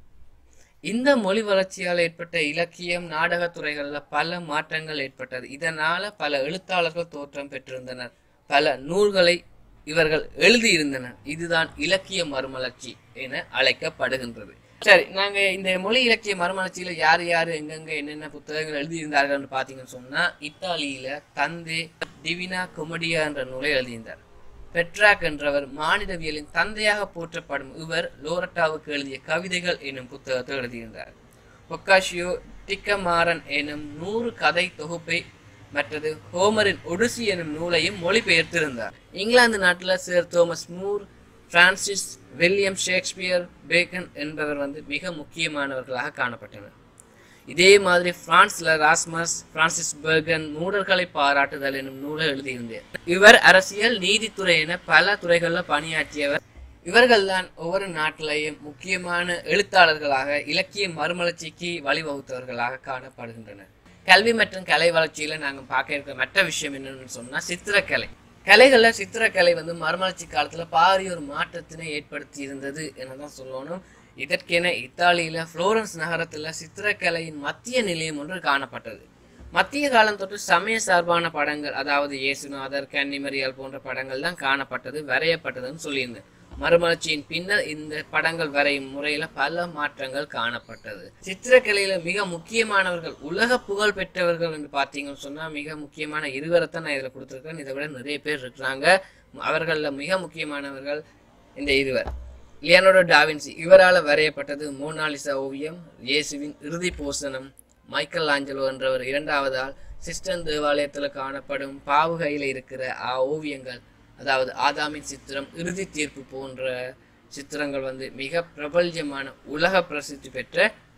A: இந்த மொழி வளர்ச்சியால் ஏற்பட்ட இலக்கியம், நாடக துறைகள்ல பல மாற்றங்கள் ஏற்பட்டது. இதனால பல எழுத்தாளர்கள் தோற்றம் பெற்றிருந்தனர். பல நூல்களை இவர்கள் எழுதியிருந்தனர். இதுதான் இலக்கிய மறுமலர்ச்சி என அழைக்கப்படுகின்றது. சரி, நாங்க இந்த மொழி இலக்கிய மறுமலர்ச்சியில யார் யாரு எங்கெங்க என்னென்ன புத்தகங்கள் எழுதியிருந்தார்கள் பாத்தீங்கன்னு சொன்னா, இத்தாலியில தந்தை டிவினா கொமெடியா என்ற நூலை எழுதியிருந்தார். பெட்ராக் என்றவர் மானிடவியலின் தந்தையாக போற்றப்படும் இவர் லோரட்டாவுக்கு எழுதிய கவிதைகள் எனும் புத்தகத்தை எழுதியிருந்தார். பொக்காஷியோ டிக்கமாரன் எனும் நூறு கதை தொகுப்பை மற்றது ஹோமரின் ஒடிசி எனும் நூலையும் மொழிபெயர்த்திருந்தார். இங்கிலாந்து நாட்டில் Sir Thomas More, Francis, William Shakespeare, Bacon என்பவர் வந்து மிக முக்கியமானவர்களாக காணப்பட்டனர். இதே மாதிரி பிரான்ஸ்ல ராஸ்மஸ் பிரான்சிஸ் பெர்கன் மூடர்களை பாராட்டுதல் எனும் நூலை எழுதியிருந்தார். இவர் அரசியல், நீதித்துறை என பல துறைகள்ல பணியாற்றியவர். இவர்கள் தான் ஒவ்வொரு நாட்டிலையும் முக்கியமான எழுத்தாளர்களாக இலக்கிய மறுமலர்ச்சிக்கு வழிவகுத்தவர்களாக காணப்படுகின்றனர். கல்வி மற்றும் கலை வளர்ச்சியில நாங்க பார்க்க இருக்கிற மற்ற விஷயம் என்னன்னு சொன்னா சித்திரக்கலை. கலைகள்ல சித்திரக்கலை வந்து மறுமலர்ச்சி காலத்துல பாரிய ஒரு மாற்றத்தினை ஏற்படுத்தி இருந்தது என்னதான் சொல்லணும். இதற்கென இத்தாலியில புளோரன்ஸ் நகரத்துல சித்திரக்கலையின் மத்திய நிலையம் ஒன்று காணப்பட்டது. மத்திய காலம் தொட்டு சமய சார்பான படங்கள், அதாவது இயேசுநாதர், கன்னிமரியால் போன்ற படங்கள் தான் காணப்பட்டது, வரையப்பட்டதுன்னு சொல்லியிருந்தேன். மறுமலர்ச்சியின் பின்னர் இந்த படங்கள் வரையும் முறையில பல மாற்றங்கள் காணப்பட்டது. சித்திரக்கலையில மிக முக்கியமானவர்கள், உலக புகழ் பெற்றவர்கள் என்று பார்த்தீங்கன்னு சொன்னா மிக முக்கியமான இருவரைத்தான் நான் இதுல கொடுத்துருக்கேன். இதை விட நிறைய பேர் இருக்கிறாங்க. அவர்கள மிக முக்கியமானவர்கள் இந்த இருவர். லியோனார்டோ டாவின்சி, இவரால் வரையப்பட்டது மோனாலிசா ஓவியம், இயேசுவின் இறுதி போசனம். மைக்கேல் ஆஞ்சலோ என்றவர் இரண்டாவதால் சிஸ்டன் தேவாலயத்தில் காணப்படும் பாவுகையில் இருக்கிற ஆ ஓவியங்கள், அதாவது ஆதாமின் சித்திரம், இறுதி தீர்ப்பு போன்ற சித்திரங்கள் வந்து மிக பிரபல்யமான உலக பிரசித்தி பெற்ற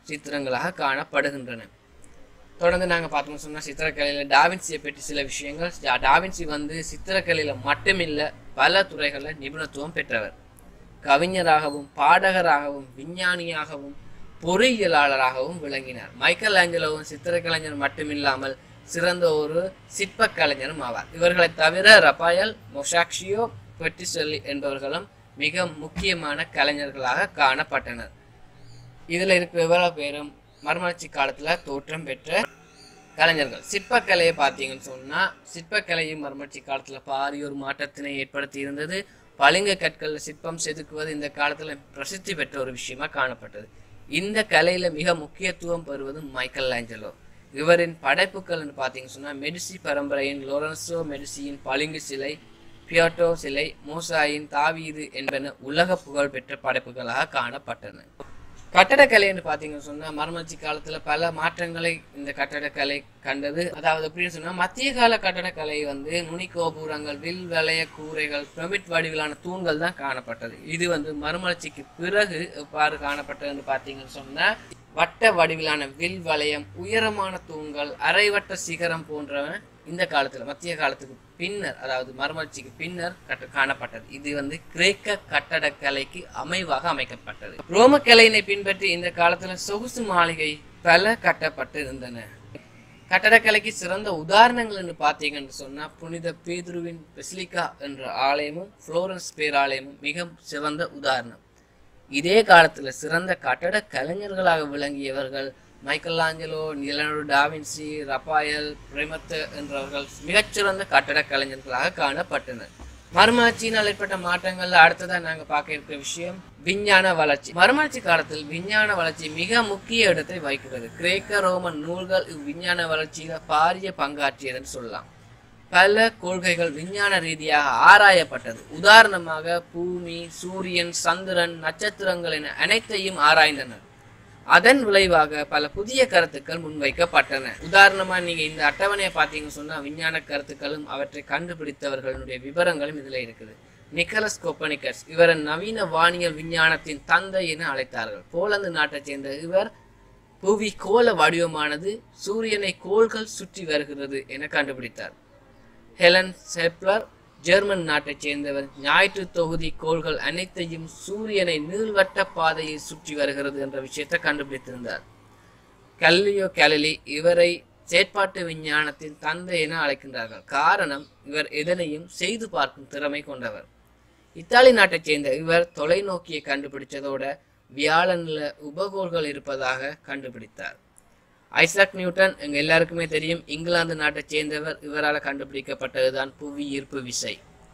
A: சித்திரங்களாக காணப்படுகின்றன. தொடர்ந்து நாங்கள் பார்த்தோம்னு சொன்னால் சித்திரக்கலையில் டாவின்சியை பற்றி சில விஷயங்கள். டாவின்சி வந்து சித்திரக்கலையில் மட்டுமில்லை, பல துறைகளில் நிபுணத்துவம் பெற்றவர். கவிஞராகவும் பாடகராகவும் விஞ்ஞானியாகவும் பொறியியலாளராகவும் விளங்கினார். மைக்கேல் ஆஞ்சலோவும் சித்திரக்கலைஞர் மட்டுமில்லாமல் சிறந்த ஒரு சிற்ப கலைஞரும் ஆவார். இவர்களை தவிர ரபாயல், மொசாக்சியோ, பெட்டிசெல்லி என்பவர்களும் மிக முக்கியமான கலைஞர்களாக காணப்பட்டனர். இதில் இருக்கிற இவ்வளவு பேரும் மறுமலர்ச்சி காலத்தில் தோற்றம் பெற்ற கலைஞர்கள். சிற்பக்கலையை பார்த்தீங்கன்னு சொன்னால் சிற்பக்கலையும் மறுமலர்ச்சி காலத்தில் பாரிய ஒரு மாற்றத்தினை ஏற்படுத்தி இருந்தது. பளிங்கு கற்களில் சிற்பம் செதுக்குவது இந்த காலத்தில் பிரசித்தி பெற்ற ஒரு விஷயமா காணப்பட்டது. இந்த கலையில் மிக முக்கியத்துவம் பெறுவது மைக்கேல் ஆஞ்சலோ. இவரின் படைப்புகள் பார்த்தீங்கன்னு சொன்னால் மெடிசி பரம்பரையின் லோரன்சோ மெடிசியின் பளிங்கு சிலை, பியோட்டோ சிலை, மோசாயின் தாவீது என்பன உலக புகழ் பெற்ற படைப்புகளாக காணப்பட்டன. கட்டடக்கலை என்று பார்த்தீங்கன்னு சொன்னால் மறுமலர்ச்சி காலத்தில் பல மாற்றங்களை இந்த கட்டடக்கலை கண்டது. அதாவது எப்படின்னு சொன்னால் மத்திய கால கட்டடக்கலை வந்து நுனி கோபுரங்கள், வில் வளைய கூரைகள், பிரமிட் வடிவிலான தூண்கள் தான் காணப்பட்டது. இது வந்து மறுமலர்ச்சிக்கு பிறகு எவ்வாறு காணப்பட்டதுன்னு பார்த்தீங்கன்னு சொன்னால் வட்ட வடிவிலான வில் வளையம், உயரமான தூண்கள், அரைவட்ட சிகரம் போன்றவ இந்த காலத்தில் மத்திய காலத்துக்கு பின்னர், அதாவது மறுமலர்ச்சிக்கு பின்னர் கட்ட காணப்பட்டது. இது வந்து கிரேக்க கட்டடக்கலைக்கு அமைவாக அமைக்கப்பட்டது. ரோம கலையினை பின்பற்றி இந்த காலத்தில் சொகுசு மாளிகை பல கட்டப்பட்டு இருந்தன. கட்டடக்கலைக்கு சிறந்த உதாரணங்கள் என்று பார்த்தீங்கன்னு சொன்னா புனித பேதுருவின் பெசிலிக்கா என்ற ஆலயமும் புளோரன்ஸ் பேராலயமும் மிக சிறந்த உதாரணம். இதே காலத்துல சிறந்த கட்டட கலைஞர்களாக விளங்கியவர்கள் Michelangelo, Leonardo da Vinci, Raphael, பிரேமத்த என்றவர்கள் மிகச்சிறந்த கட்டட கலைஞர்களாக காணப்பட்டனர். மறுமலர்ச்சியினால் ஏற்பட்ட மாற்றங்கள்ல அடுத்ததான் நாங்க பார்க்க இருக்கிற விஷயம் விஞ்ஞான வளர்ச்சி. மறுமலர்ச்சி காலத்தில் விஞ்ஞான வளர்ச்சி மிக முக்கிய இடத்தை வகிக்கிறது. கிரேக்க ரோமன் நூல்கள் இவ்விஞ்ஞான வளர்ச்சியில பாரிய பங்காற்றியதுன்னு சொல்லலாம். பல கொள்கைகள் விஞ்ஞான ரீதியாக ஆராயப்பட்டது. உதாரணமாக பூமி, சூரியன், சந்திரன், நட்சத்திரங்கள் என அனைத்தையும் ஆராய்ந்தனர். அதன் விளைவாக பல புதிய கருத்துக்கள் முன்வைக்கப்பட்டன. உதாரணமா நீங்க இந்த அட்டவணையை பார்த்தீங்கன்னு சொன்னா விஞ்ஞான கருத்துக்களும் அவற்றை கண்டுபிடித்தவர்களுடைய விவரங்களும் இதுல இருக்குது. நிக்கலஸ் கோப்பர்னிக்கஸ், இவர் நவீன வானியல் விஞ்ஞானத்தின் தந்தை என அழைத்தார்கள். போலந்து நாட்டைச் சேர்ந்த இவர் புவி கோள வடிவமானது சூரியனை கோள்கள் சுற்றி வருகிறது என கண்டுபிடித்தார். ஹெலன் செப்லர், ஜெர்மன் நாட்டைச் சேர்ந்தவர், ஞாயிற்று தொகுதி கோள்கள் அனைத்தையும் சூரியனை நீள்வட்ட பாதையை சுற்றி வருகிறது என்ற விஷயத்தை கண்டுபிடித்திருந்தார். கலிலியோ கேலிலி இவரை செயற்பாட்டு விஞ்ஞானத்தின் தந்தை என அழைக்கின்றார்கள். காரணம், இவர் எதனையும் செய்து பார்க்கும் திறமை கொண்டவர். இத்தாலி நாட்டைச் சேர்ந்த இவர் தொலைநோக்கியை கண்டுபிடிச்சதோட வியாழன்ல உபகோள்கள் இருப்பதாக கண்டுபிடித்தார். ஐசாக் நியூட்டன் எங்க எல்லாருக்குமே தெரியும், இங்கிலாந்து நாட்டை சேர்ந்தவர். இவரால் கண்டுபிடிக்கப்பட்டதுதான் புவி ஈர்ப்பு விசை.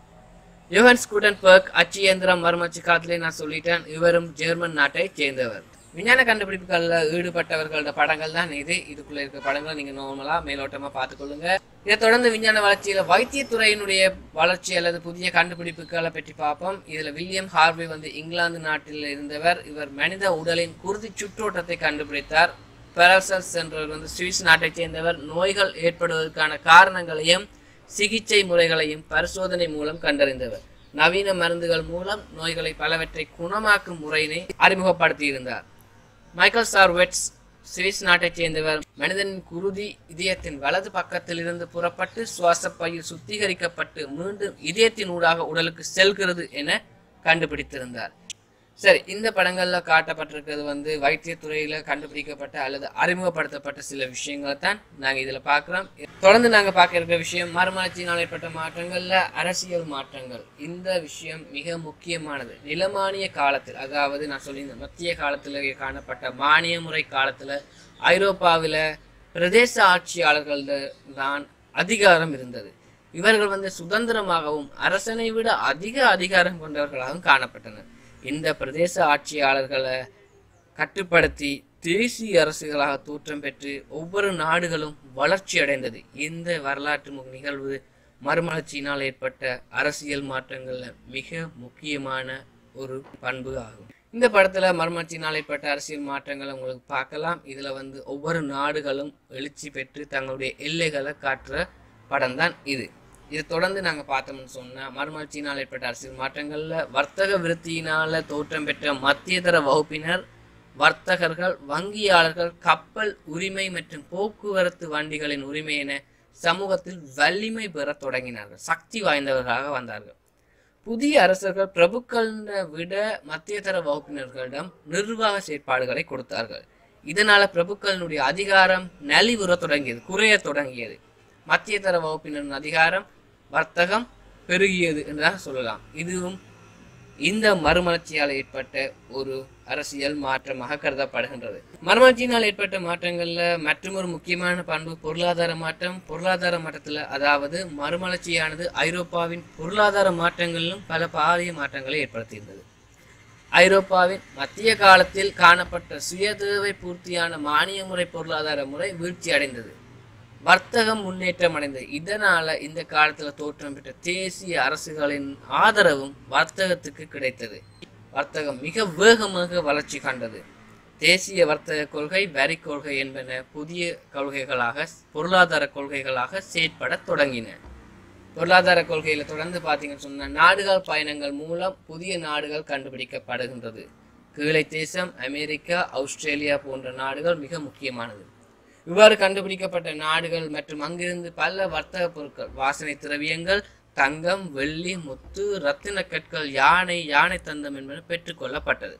A: யோஹன்ஸ் குட்டன்பெர்க் அச்சு இயந்திரம் மறுமலர்ச்சி காலத்திலே நான் சொல்லிட்டேன். இவரும் ஜெர்மன் நாட்டை சேர்ந்தவர். விஞ்ஞான கண்டுபிடிப்புகளில் ஈடுபட்டவர்களோட படங்கள் தான் இது. இதுக்குள்ள இருக்க படங்களை நீங்க நார்மலா மேலோட்டமா பார்த்துக்கொள்ளுங்க. இதை தொடர்ந்து விஞ்ஞான வளர்ச்சியில வைத்தியத்துறையினுடைய வளர்ச்சி அல்லது புதிய கண்டுபிடிப்புகளை பற்றி பார்ப்போம். இதுல வில்லியம் ஹார்வே வந்து இங்கிலாந்து நாட்டில் இருந்தவர். இவர் மனித உடலின் குருதி சுற்றோட்டத்தை கண்டுபிடித்தார். பெரல்சஸ் என்றவர் வந்து சுவிஸ் நாட்டைச் சேர்ந்தவர். நோய்கள் ஏற்படுவதற்கான காரணங்களையும் சிகிச்சை முறைகளையும் பரிசோதனை மூலம் கண்டறிந்தவர். நவீன மருந்துகள் மூலம் நோய்களை பலவற்றை குணமாக்கும் முறையினை அறிமுகப்படுத்தி இருந்தார். மைக்கேல் சார்வெட்ஸ் சுவிஸ் நாட்டைச் சேர்ந்தவர். மனிதனின் குருதி இதயத்தின் வலது பக்கத்தில் இருந்து புறப்பட்டு சுவாச பையில் சுத்திகரிக்கப்பட்டு மீண்டும் இதயத்தின் ஊடாக உடலுக்கு செல்கிறது என கண்டுபிடித்திருந்தார். சரி, இந்த படங்கள்ல காட்டப்பட்டிருக்கிறது வந்து வைத்தியத்துறையில கண்டுபிடிக்கப்பட்ட அல்லது அறிமுகப்படுத்தப்பட்ட சில விஷயங்களை தான் நாங்க இதுல பாக்குறோம். தொடர்ந்து நாங்க பார்க்க இருக்கிற விஷயம் மறுமலர்ச்சியினால் ஏற்பட்ட மாற்றங்கள்ல அரசியல் மாற்றங்கள். இந்த விஷயம் மிக முக்கியமானது. நிலமானிய காலத்தில், அதாவது நான் சொல்லியிருந்தேன் மத்திய காலத்துல காணப்பட்ட மானிய முறை காலத்துல ஐரோப்பாவில பிரதேச ஆட்சியாளர்கள் தான் அதிகாரம் இருந்தது. இவர்கள் வந்து சுதந்திரமாகவும் அரசனை விட அதிக அதிகாரம் கொண்டவர்களாகவும் காணப்பட்டனர். இந்த பிரதேச ஆட்சியாளர்களை கட்டுப்படுத்தி தேசிய அரசுகளாக தோற்றம் பெற்று ஒவ்வொரு நாடுகளும் வளர்ச்சி அடைந்தது. இந்த வரலாற்று நிகழ்வு மறுமலர்ச்சியினால் ஏற்பட்ட அரசியல் மாற்றங்கள்ல மிக முக்கியமான ஒரு பண்பு ஆகும். இந்த படத்துல மறுமலர்ச்சியினால் ஏற்பட்ட அரசியல் மாற்றங்களை உங்களுக்கு பார்க்கலாம். இதுல வந்து ஒவ்வொரு நாடுகளும் எழுச்சி பெற்று தங்களுடைய எல்லைகளை காட்டுற படம் தான் இது. இதை தொடர்ந்து நாங்கள் பார்த்தோம்னு சொன்னால் மறுமலர்ச்சியினால் ஏற்பட்ட அரசியல் மாற்றங்களில் வர்த்தக விருத்தியினால் தோற்றம் பெற்ற மத்தியதர வகுப்பினர் வர்த்தகர்கள், வங்கியாளர்கள், கப்பல் உரிமை மற்றும் போக்குவரத்து வண்டிகளின் உரிமை என சமூகத்தில் வலிமை பெற தொடங்கினார்கள். சக்தி வாய்ந்தவர்களாக வந்தார்கள். புதிய அரசர்கள் பிரபுக்களை விட மத்தியதர வகுப்பினர்களிடம் நிர்வாக செயற்பாடுகளை கொடுத்தார்கள். இதனால பிரபுக்களினுடைய அதிகாரம் நலிவுற தொடங்கியது, குறைய தொடங்கியது. மத்தியதர வகுப்பினரின் அதிகாரம், வர்த்தகம் பெருகியது என்றாக சொல்லலாம். இதுவும் இந்த மறுமலர்ச்சியால் ஏற்பட்ட ஒரு அரசியல் மாற்றமாக கருதப்படுகின்றது. மறுமலர்ச்சியினால் ஏற்பட்ட மாற்றங்கள்ல மற்றொரு முக்கியமான பண்பு பொருளாதார மாற்றம். பொருளாதார மாற்றத்துல அதாவது மறுமலர்ச்சியானது ஐரோப்பாவின் பொருளாதார மாற்றங்களிலும் பல பாரிய மாற்றங்களை ஏற்படுத்தியிருந்தது. ஐரோப்பாவின் மத்திய காலத்தில் காணப்பட்ட சுய தேவை பூர்த்தியான மானிய முறை பொருளாதார முறை வீழ்ச்சி அடைந்தது. வர்த்தகம் முன்னேற்றம் அடைந்தது. இதனால இந்த காலத்துல தோற்றம் பெற்ற தேசிய அரசுகளின் ஆதரவும் வர்த்தகத்துக்கு கிடைத்தது. வர்த்தகம் மிக வேகமாக வளர்ச்சி கண்டது. தேசிய வர்த்தக கொள்கை, வரி கொள்கை என்பன புதிய கொள்கைகளாக பொருளாதார கொள்கைகளாக செயற்பட தொடங்கின. பொருளாதார கொள்கையில தொடர்ந்து பார்த்தீங்கன்னு சொன்னா நாடுகள் பயணங்கள் மூலம் புதிய நாடுகள் கண்டுபிடிக்கப்படுகின்றது. கீழை தேசம், அமெரிக்கா, ஆஸ்திரேலியா போன்ற நாடுகள் மிக முக்கியமானது. இவ்வாறு கண்டுபிடிக்கப்பட்ட நாடுகள் மற்றும் அங்கிருந்து பல வர்த்தக பொருட்கள், வாசனை திரவியங்கள், தங்கம், வெள்ளி, முத்து, ரத்தின கற்கள், யானை, யானை தந்தம் என்பன பெற்றுக்கொள்ளப்பட்டது.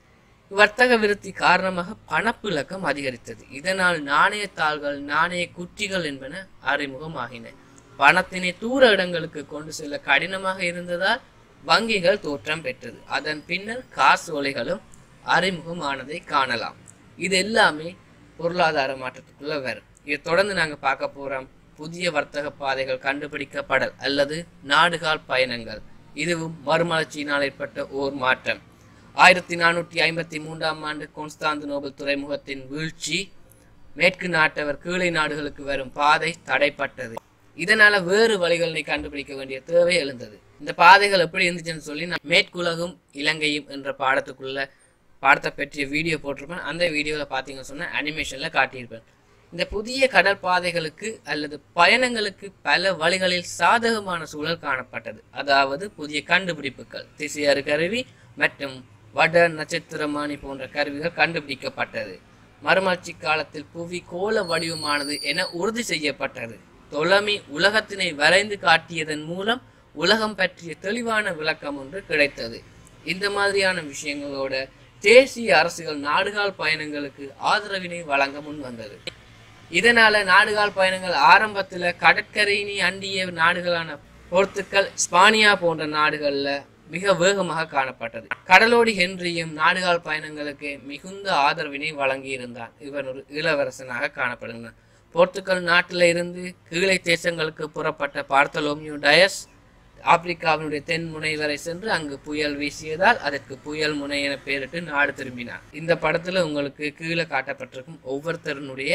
A: வர்த்தக விருத்தி காரணமாக பணப்புழக்கம் அதிகரித்தது. இதனால் நாணயத்தாள்கள், நாணய குற்றிகள் என்பன அறிமுகமாகின. பணத்தினை தூர இடங்களுக்கு கொண்டு செல்ல கடினமாக இருந்ததால் வங்கிகள் தோற்றம் பெற்றது. அதன் பின்னர் காசோலைகளும் அறிமுகமானதை காணலாம். இது எல்லாமே பொருளாதார மாற்றத்துக்குள்ள வரும். இதை தொடர்ந்து நாங்க பார்க்க போறோம் புதிய வர்த்தக பாதைகள் கண்டுபிடிக்கப்படல் அல்லது நாடுகால் பயணங்கள். இதுவும் மறுமலர்ச்சியினால் ஏற்பட்ட ஓர் மாற்றம். ஆயிரத்தி நானூற்றி ஐம்பத்தி மூன்றாம் ஆண்டு கான்ஸ்டாந்தினோபிள் துறைமுகத்தின் வீழ்ச்சி, மேற்கு நாட்டவர் கீழே நாடுகளுக்கு வரும் பாதை தடைப்பட்டது. இதனால வேறு வழிகளை கண்டுபிடிக்க வேண்டிய தேவை எழுந்தது. இந்த பாதைகள் எப்படி இருந்துச்சுன்னு சொல்லி நான் மேற்குலகும் இலங்கையும் என்ற பாடத்துக்குள்ள பாடத்தை பற்றிய வீடியோ போட்டிருப்பேன். அந்த வீடியோவில் பார்த்தீங்கன்னு சொன்னால் அனிமேஷனில் காட்டியிருப்பேன். இந்த புதிய கடற்பாதைகளுக்கு அல்லது பயணங்களுக்கு பல வழிகளில் சாதகமான சூழல் காணப்பட்டது. அதாவது புதிய கண்டுபிடிப்புகள், திசையறு கருவி மற்றும் வட நட்சத்திரமானி போன்ற கருவிகள் கண்டுபிடிக்கப்பட்டது. மறுமலர்ச்சி காலத்தில் புவி கோள வடிவமானது என உறுதி செய்யப்பட்டது. தொலமி உலகத்தினை வரைந்து காட்டியதன் மூலம் உலகம் பற்றிய தெளிவான விளக்கம் ஒன்று கிடைத்தது. இந்த மாதிரியான விஷயங்களோட தேசிய அரசுகள் நாடுகால் பயணங்களுக்கு ஆதரவினை வழங்க முன் வந்தது. இதனால நாடுகால் பயணங்கள் ஆரம்பத்துல கடற்கரையினை அண்டிய நாடுகளான போர்த்துக்கல், ஸ்பானியா போன்ற நாடுகள்ல மிக வேகமாக காணப்பட்டது. கடலோடி ஹென்ரியும் நாடுகால் பயணங்களுக்கு மிகுந்த ஆதரவினை வழங்கி இருந்தான். இவன் ஒரு இளவரசனாக காணப்படுகிறான். போர்த்துக்கல் நாட்டில இருந்து கீழே தேசங்களுக்கு புறப்பட்ட பார்த்தலோமியோ டயஸ் ஆப்பிரிக்காவினுடைய தென் முனை வரை சென்று அங்கு புயல் வீசியதால் அதற்கு புயல் முனை என பெயரிட்டு நாடு திரும்பினார். இந்த படத்துல உங்களுக்கு கீழே காட்டப்பட்டிருக்கும் ஒவ்வொருத்தருடைய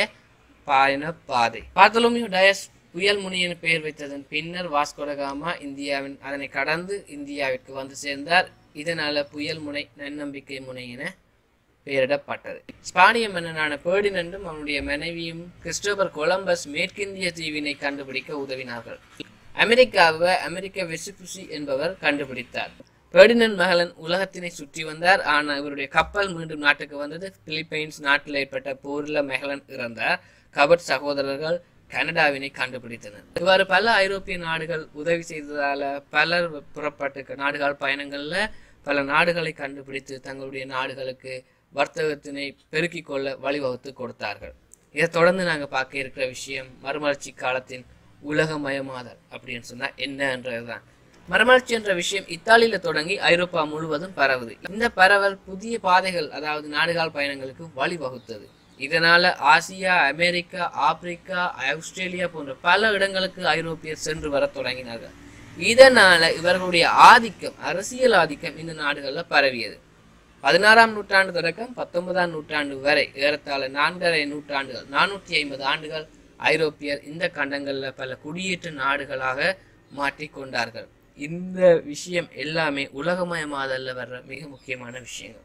A: பயண பாதை. பார்த்தலோமியோ டயஸ் புயல் முனை என பெயர் வைத்ததன் பின்னர் வாஸ்கோ ட காமா இந்தியாவின் அதனை கடந்து இந்தியாவிற்கு வந்து சேர்ந்தார். இதனால புயல் முனை நன்னம்பிக்கை முனை என பெயரிடப்பட்டது. ஸ்பானிய மன்னனான பெர்டினண்டும் அவனுடைய மனைவியும் கிறிஸ்டோபர் கொலம்பஸ் மேற்கிந்திய தீவினை கண்டுபிடிக்க உதவினார்கள். அமெரிக்காவை அமெரிக்க வெசுபுசி என்பவர் கண்டுபிடித்தார். பெர்டினண்ட் மகலன் உலகத்தினை சுற்றி வந்தார். ஆனால் இவருடைய கப்பல் மீண்டும் நாட்டுக்கு வந்தது. பிலிப்பைன்ஸ் நாட்டில் ஏற்பட்ட போரில் மெஹலன் இறந்தார். கபட் சகோதரர்கள் கனடாவினை கண்டுபிடித்தனர். இவ்வாறு பல ஐரோப்பிய நாடுகள் உதவி செய்ததால பலர் புறப்பட்டு நாடுகள் பயணங்கள்ல பல நாடுகளை கண்டுபிடித்து தங்களுடைய நாடுகளுக்கு வர்த்தகத்தினை பெருக்கிக் கொள்ள வழிவகுத்து கொடுத்தார்கள். இதை தொடர்ந்து நாங்க பார்க்க இருக்கிற விஷயம் மறுமலர்ச்சி காலத்தின் உலகமயமாதல் அப்படின்னு சொன்னா என்னன்றதுதான். மறுமலர்ச்சி என்ற விஷயம் இத்தாலியில தொடங்கி ஐரோப்பா முழுவதும் பரவுது. இந்த பரவல் புதிய பாதைகள் அதாவது நாடுகால் பயணங்களுக்கு வழிவகுத்தது. இதனால ஆசியா, அமெரிக்கா, ஆப்பிரிக்கா, ஆஸ்திரேலியா போன்ற பல இடங்களுக்கு ஐரோப்பியர் சென்று வர தொடங்கினார்கள். இதனால இவர்களுடைய ஆதிக்கம், அரசியல் ஆதிக்கம் இந்த நாடுகள்ல பரவியது. பதினாறாம் நூற்றாண்டு தொடக்கம் பத்தொன்பதாம் நூற்றாண்டு வரை ஏறத்தாழ நான்கரை நூற்றாண்டுகள் நானூற்றி ஐம்பது ஆண்டுகள் ஐரோப்பியர் இந்த கண்டங்கள்ல பல குடியேற்ற நாடுகளாக மாற்றிக்கொண்டார்கள். இந்த விஷயம் எல்லாமே உலகமயமாதல்ல வர்ற மிக முக்கியமான விஷயங்கள்.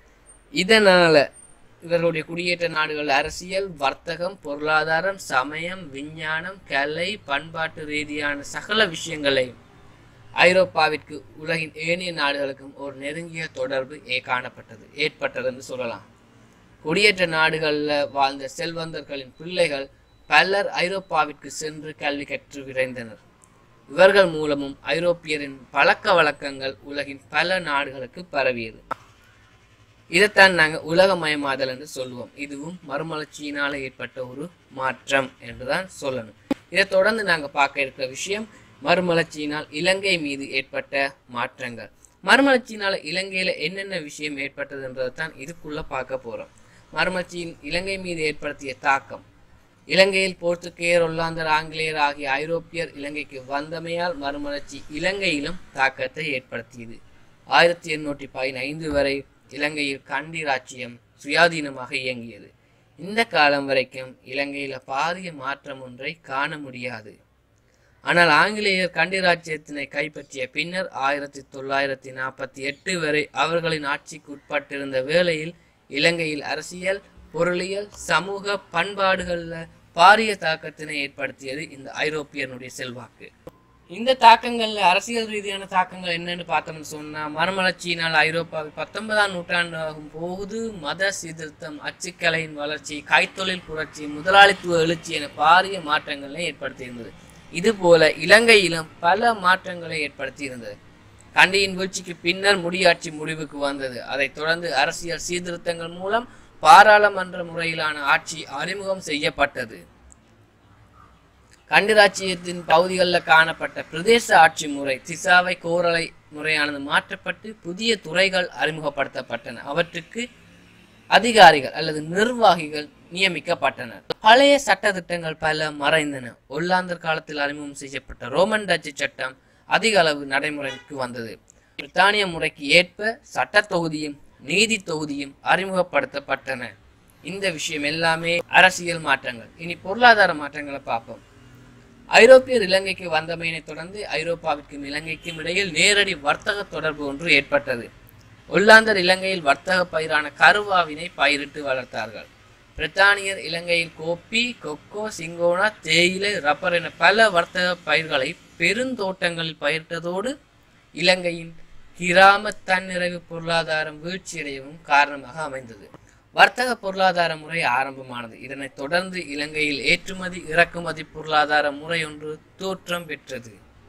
A: இதனால இவர்களுடைய குடியேற்ற நாடுகள் அரசியல், வர்த்தகம், பொருளாதாரம், சமயம், விஞ்ஞானம், கலை, பண்பாட்டு ரீதியான சகல விஷயங்களையும் ஐரோப்பாவிற்கு உலகின் ஏனைய நாடுகளுக்கும் ஒரு நெருங்கிய தொடர்பு காணப்பட்டது ஏற்பட்டது என்று சொல்லலாம். குடியேற்ற நாடுகளில் வாழ்ந்த செல்வந்தர்களின் பிள்ளைகள் பலர் ஐரோப்பாவிற்கு சென்று கல்வி கற்று விரைந்தனர். இவர்கள் மூலமும் ஐரோப்பியரின் பழக்க வழக்கங்கள் உலகின் பல நாடுகளுக்கு பரவியது. இதைத்தான் நாங்கள் உலகமயமாதல் என்று சொல்லுவோம். இதுவும் மறுமலர்ச்சியினால் ஏற்பட்ட ஒரு மாற்றம் என்றுதான் சொல்லணும். இதை தொடர்ந்து நாங்கள் பார்க்க இருக்கிற விஷயம் மறுமலர்ச்சியினால் இலங்கை மீது ஏற்பட்ட மாற்றங்கள். மறுமலர்ச்சியினால் இலங்கையில் என்னென்ன விஷயம் ஏற்பட்டதுன்றதை தான் இதுக்குள்ள பார்க்க போகிறோம். மறுமலர்ச்சியின் இலங்கை மீது ஏற்படுத்திய தாக்கம். இலங்கையில் போர்த்துகேயர், ஒல்லாந்தர், ஆங்கிலேயர் ஆகிய ஐரோப்பியர் இலங்கைக்கு வந்தமையால் மறுமலர்ச்சி இலங்கையிலும் தாக்கத்தை ஏற்படுத்தியது. ஆயிரத்தி எண்ணூற்றி பதினைந்து வரை இலங்கையில் கண்டி ராச்சியம் சுயாதீனமாக இயங்கியது. இந்த காலம் வரைக்கும் இலங்கையில பாரிய மாற்றம் ஒன்றை காண முடியாது. ஆனால் ஆங்கிலேயர் கண்டி ராச்சியத்தினை கைப்பற்றிய பின்னர் ஆயிரத்தி தொள்ளாயிரத்தி நாற்பத்தி எட்டு வரை அவர்களின் ஆட்சிக்கு உட்பட்டிருந்த வேளையில் இலங்கையில் அரசியல், பொருளியல், சமூக பண்பாடுகள்ல பாரிய தாக்கத்தினை ஏற்படுத்தியது இந்த ஐரோப்பியனுடைய செல்வாக்கு. இந்த தாக்கங்கள்ல அரசியல் ரீதியான தாக்கங்கள் என்னன்னு பார்த்தோம்னு சொன்னா, மறுமலர்ச்சியினால் ஐரோப்பாவில் பத்தொன்பதாம் நூற்றாண்டு ஆகும் போது மத சீர்திருத்தம், அச்சுக்கலையின் வளர்ச்சி, கைத்தொழில் புரட்சி, முதலாளித்துவ எழுச்சி என பாரிய மாற்றங்களை ஏற்படுத்தியிருந்தது. இது போல இலங்கையிலும் பல மாற்றங்களை ஏற்படுத்தி இருந்தது. கண்டியின் வீழ்ச்சிக்கு பின்னர் முடியாட்சி முடிவுக்கு வந்தது. அதைத் தொடர்ந்து அரசியல் சீர்திருத்தங்கள் மூலம் பாராளுமன்ற முறையிலான ஆட்சி அறிமுகம் செய்யப்பட்டது. கண்டிராட்சியத்தின் பகுதிகளில் காணப்பட்ட பிரதேச ஆட்சி முறை திசாவை கோரலை முறையானது மாற்றப்பட்டு புதிய துறைகள் அறிமுகப்படுத்தப்பட்டன. அவற்றுக்கு அதிகாரிகள் அல்லது நிர்வாகிகள் நியமிக்கப்பட்டனர். பழைய சட்ட திட்டங்கள் பல மறைந்தன. ஒல்லாந்தர் காலத்தில் அறிமுகம் செய்யப்பட்ட ரோமன் டச்சு சட்டம் அதிக அளவு நடைமுறைக்கு வந்தது. பிரித்தானிய முறைக்கு ஏற்ப சட்ட தொகுதியும் நீதி தொகுதியும் அறிமுகப்படுத்தப்பட்டன. இந்த விஷயம் எல்லாமே அரசியல் மாற்றங்கள். இனி பொருளாதார மாற்றங்களை பார்ப்போம். ஐரோப்பியர் இலங்கைக்கு வந்தமையினை தொடர்ந்து ஐரோப்பாவிற்கும் இலங்கைக்கும் இடையில் நேரடி வர்த்தக தொடர்பு ஒன்று ஏற்பட்டது. ஒல்லாந்தர் இலங்கையில் வர்த்தக பயிரான கருவாவினை பயிரிட்டு வளர்த்தார்கள். பிரித்தானியர் இலங்கையில் கோப்பி, கொக்கோ, சிங்கோனா, தேயிலை, ரப்பர் என பல வர்த்தக பயிர்களை பெருந்தோட்டங்களில் பயிரிட்டதோடு இலங்கையின் கிராம தன்னிறைவு பொருளாதாரம் வீழ்ச்சியடையவும் காரணமாக அமைந்தது. வர்த்தக பொருளாதார முறை ஆரம்பமானது. இதனைத் தொடர்ந்து இலங்கையில் ஏற்றுமதி இறக்குமதி பொருளாதார முறை ஒன்று தோற்றம் பெற்றது.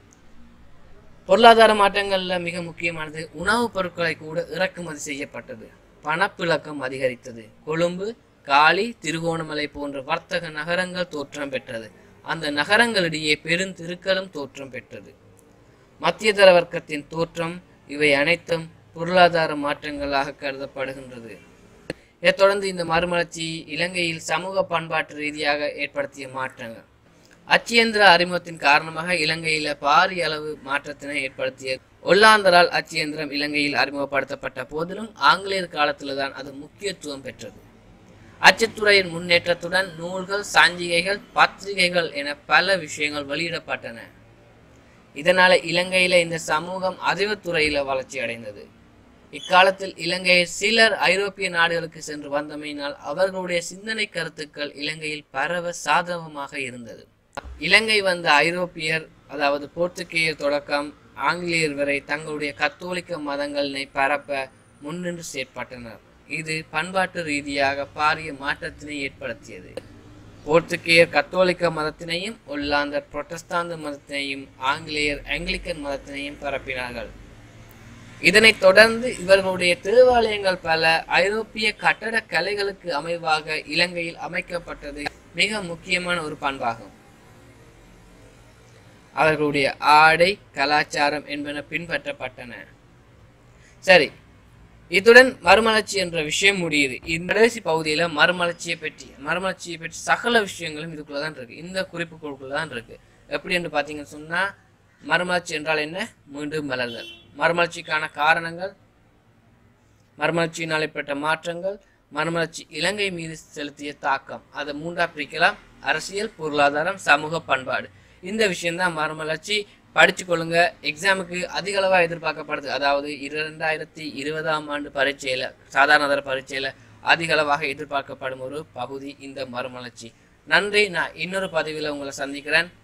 A: பொருளாதார மாற்றங்கள்ல மிக முக்கியமானது உணவுப் பொருட்களை கூட இறக்குமதி செய்யப்பட்டது. பணப்புழக்கம் அதிகரித்தது. கொழும்பு, காலி, திருகோணமலை போன்ற வர்த்தக நகரங்கள் தோற்றம் பெற்றது. அந்த நகரங்களிடையே பெருந்திருக்களும் தோற்றம் பெற்றது. மத்தியதர வர்க்கத்தின் தோற்றம் இவை அனைத்தும் பொருளாதார மாற்றங்களாக கருதப்படுகின்றது. இதைத் தொடர்ந்து இந்த மறுமலர்ச்சி இலங்கையில் சமூக பண்பாட்டு ரீதியாக ஏற்படுத்திய மாற்றங்கள். அச்சியந்திர அறிமுகத்தின் காரணமாக இலங்கையில பாரிய அளவு மாற்றத்தினை ஏற்படுத்திய ஒல்லாந்தரால் அச்சியந்திரம் இலங்கையில் அறிமுகப்படுத்தப்பட்ட போதிலும் ஆங்கிலேயர் காலத்தில் தான் அது முக்கியத்துவம் பெற்றது. அச்சுத்துறையின் முன்னேற்றத்துடன் நூல்கள், சாஞ்சிகைகள், பத்திரிகைகள் என பல விஷயங்கள் வெளியிடப்பட்டன. இதனால இலங்கையில இந்த சமூகம் அறிவுத்துறையில வளர்ச்சி அடைந்தது. இக்காலத்தில் இலங்கையில் சிலர் ஐரோப்பிய நாடுகளுக்கு சென்று வந்தமையினால் அவர்களுடைய சிந்தனை கருத்துக்கள் இலங்கையில் பரவ சாதகமாக இருந்தது. இலங்கை வந்த ஐரோப்பியர், அதாவது போர்த்துகேயர் தொடக்கம் ஆங்கிலேயர் வரை தங்களுடைய கத்தோலிக்க மதங்களினை பரப்ப முன்னின்று செயற்பட்டனர். இது பண்பாட்டு ரீதியாக பாரிய மாற்றத்தினை ஏற்படுத்தியது. போர்த்துகேயர் கத்தோலிக்க மதத்தினையும் ஒல்லாந்தர் புரட்டஸ்தாந்து மதத்தினையும் ஆங்கிலேயர் ஆங்கிலிக்கன் மதத்தினையும் பரப்பினார்கள். இதனைத் தொடர்ந்து இவர்களுடைய தேவாலயங்கள் பல ஐரோப்பிய கட்டட கலைகளுக்கு அமைவாக இலங்கையில் அமைக்கப்பட்டது மிக முக்கியமான ஒரு பண்பாகும். அவர்களுடைய ஆடை, கலாச்சாரம் என்பன பின்பற்றப்பட்டன. சரி, இத்துடன் மறுமலர்ச்சி என்ற விஷயம் முடியுது. இந்த கடைசி பகுதியில மறுமலர்ச்சியை பற்றி மறுமலர்ச்சியை பற்றி சகல விஷயங்களும் இதுக்குள்ளதான் இருக்கு. இந்த குறிப்புக்குள்ளதான் இருக்கு. எப்படி என்று பார்த்தீங்கன்னு சொன்னா, மறுமலர்ச்சி என்றால் என்ன? மீண்டும் மலர்தல். மறுமலர்ச்சிக்கான காரணங்கள், மறுமலர்ச்சியினால் ஏற்பட்ட மாற்றங்கள், மறுமலர்ச்சி இலங்கை மீது செலுத்திய தாக்கம். அதை மூன்றா பிரிக்கலாம்: அரசியல், பொருளாதாரம், சமூக பண்பாடு. இந்த விஷயம்தான் மறுமலர்ச்சி. படிச்சு கொள்ளுங்க. எக்ஸாமுக்கு அதிக அளவா எதிர்பார்க்கப்படுது. அதாவது இரண்டாயிரத்தி இருபதாம் ஆண்டு பரீட்சையில, சாதாரண பரீட்சையில அதிக அளவாக எதிர்பார்க்கப்படும் ஒரு பகுதி இந்த மறுமலர்ச்சி. நன்றி. நான் இன்னொரு பதிவில் உங்களை சந்திக்கிறேன்.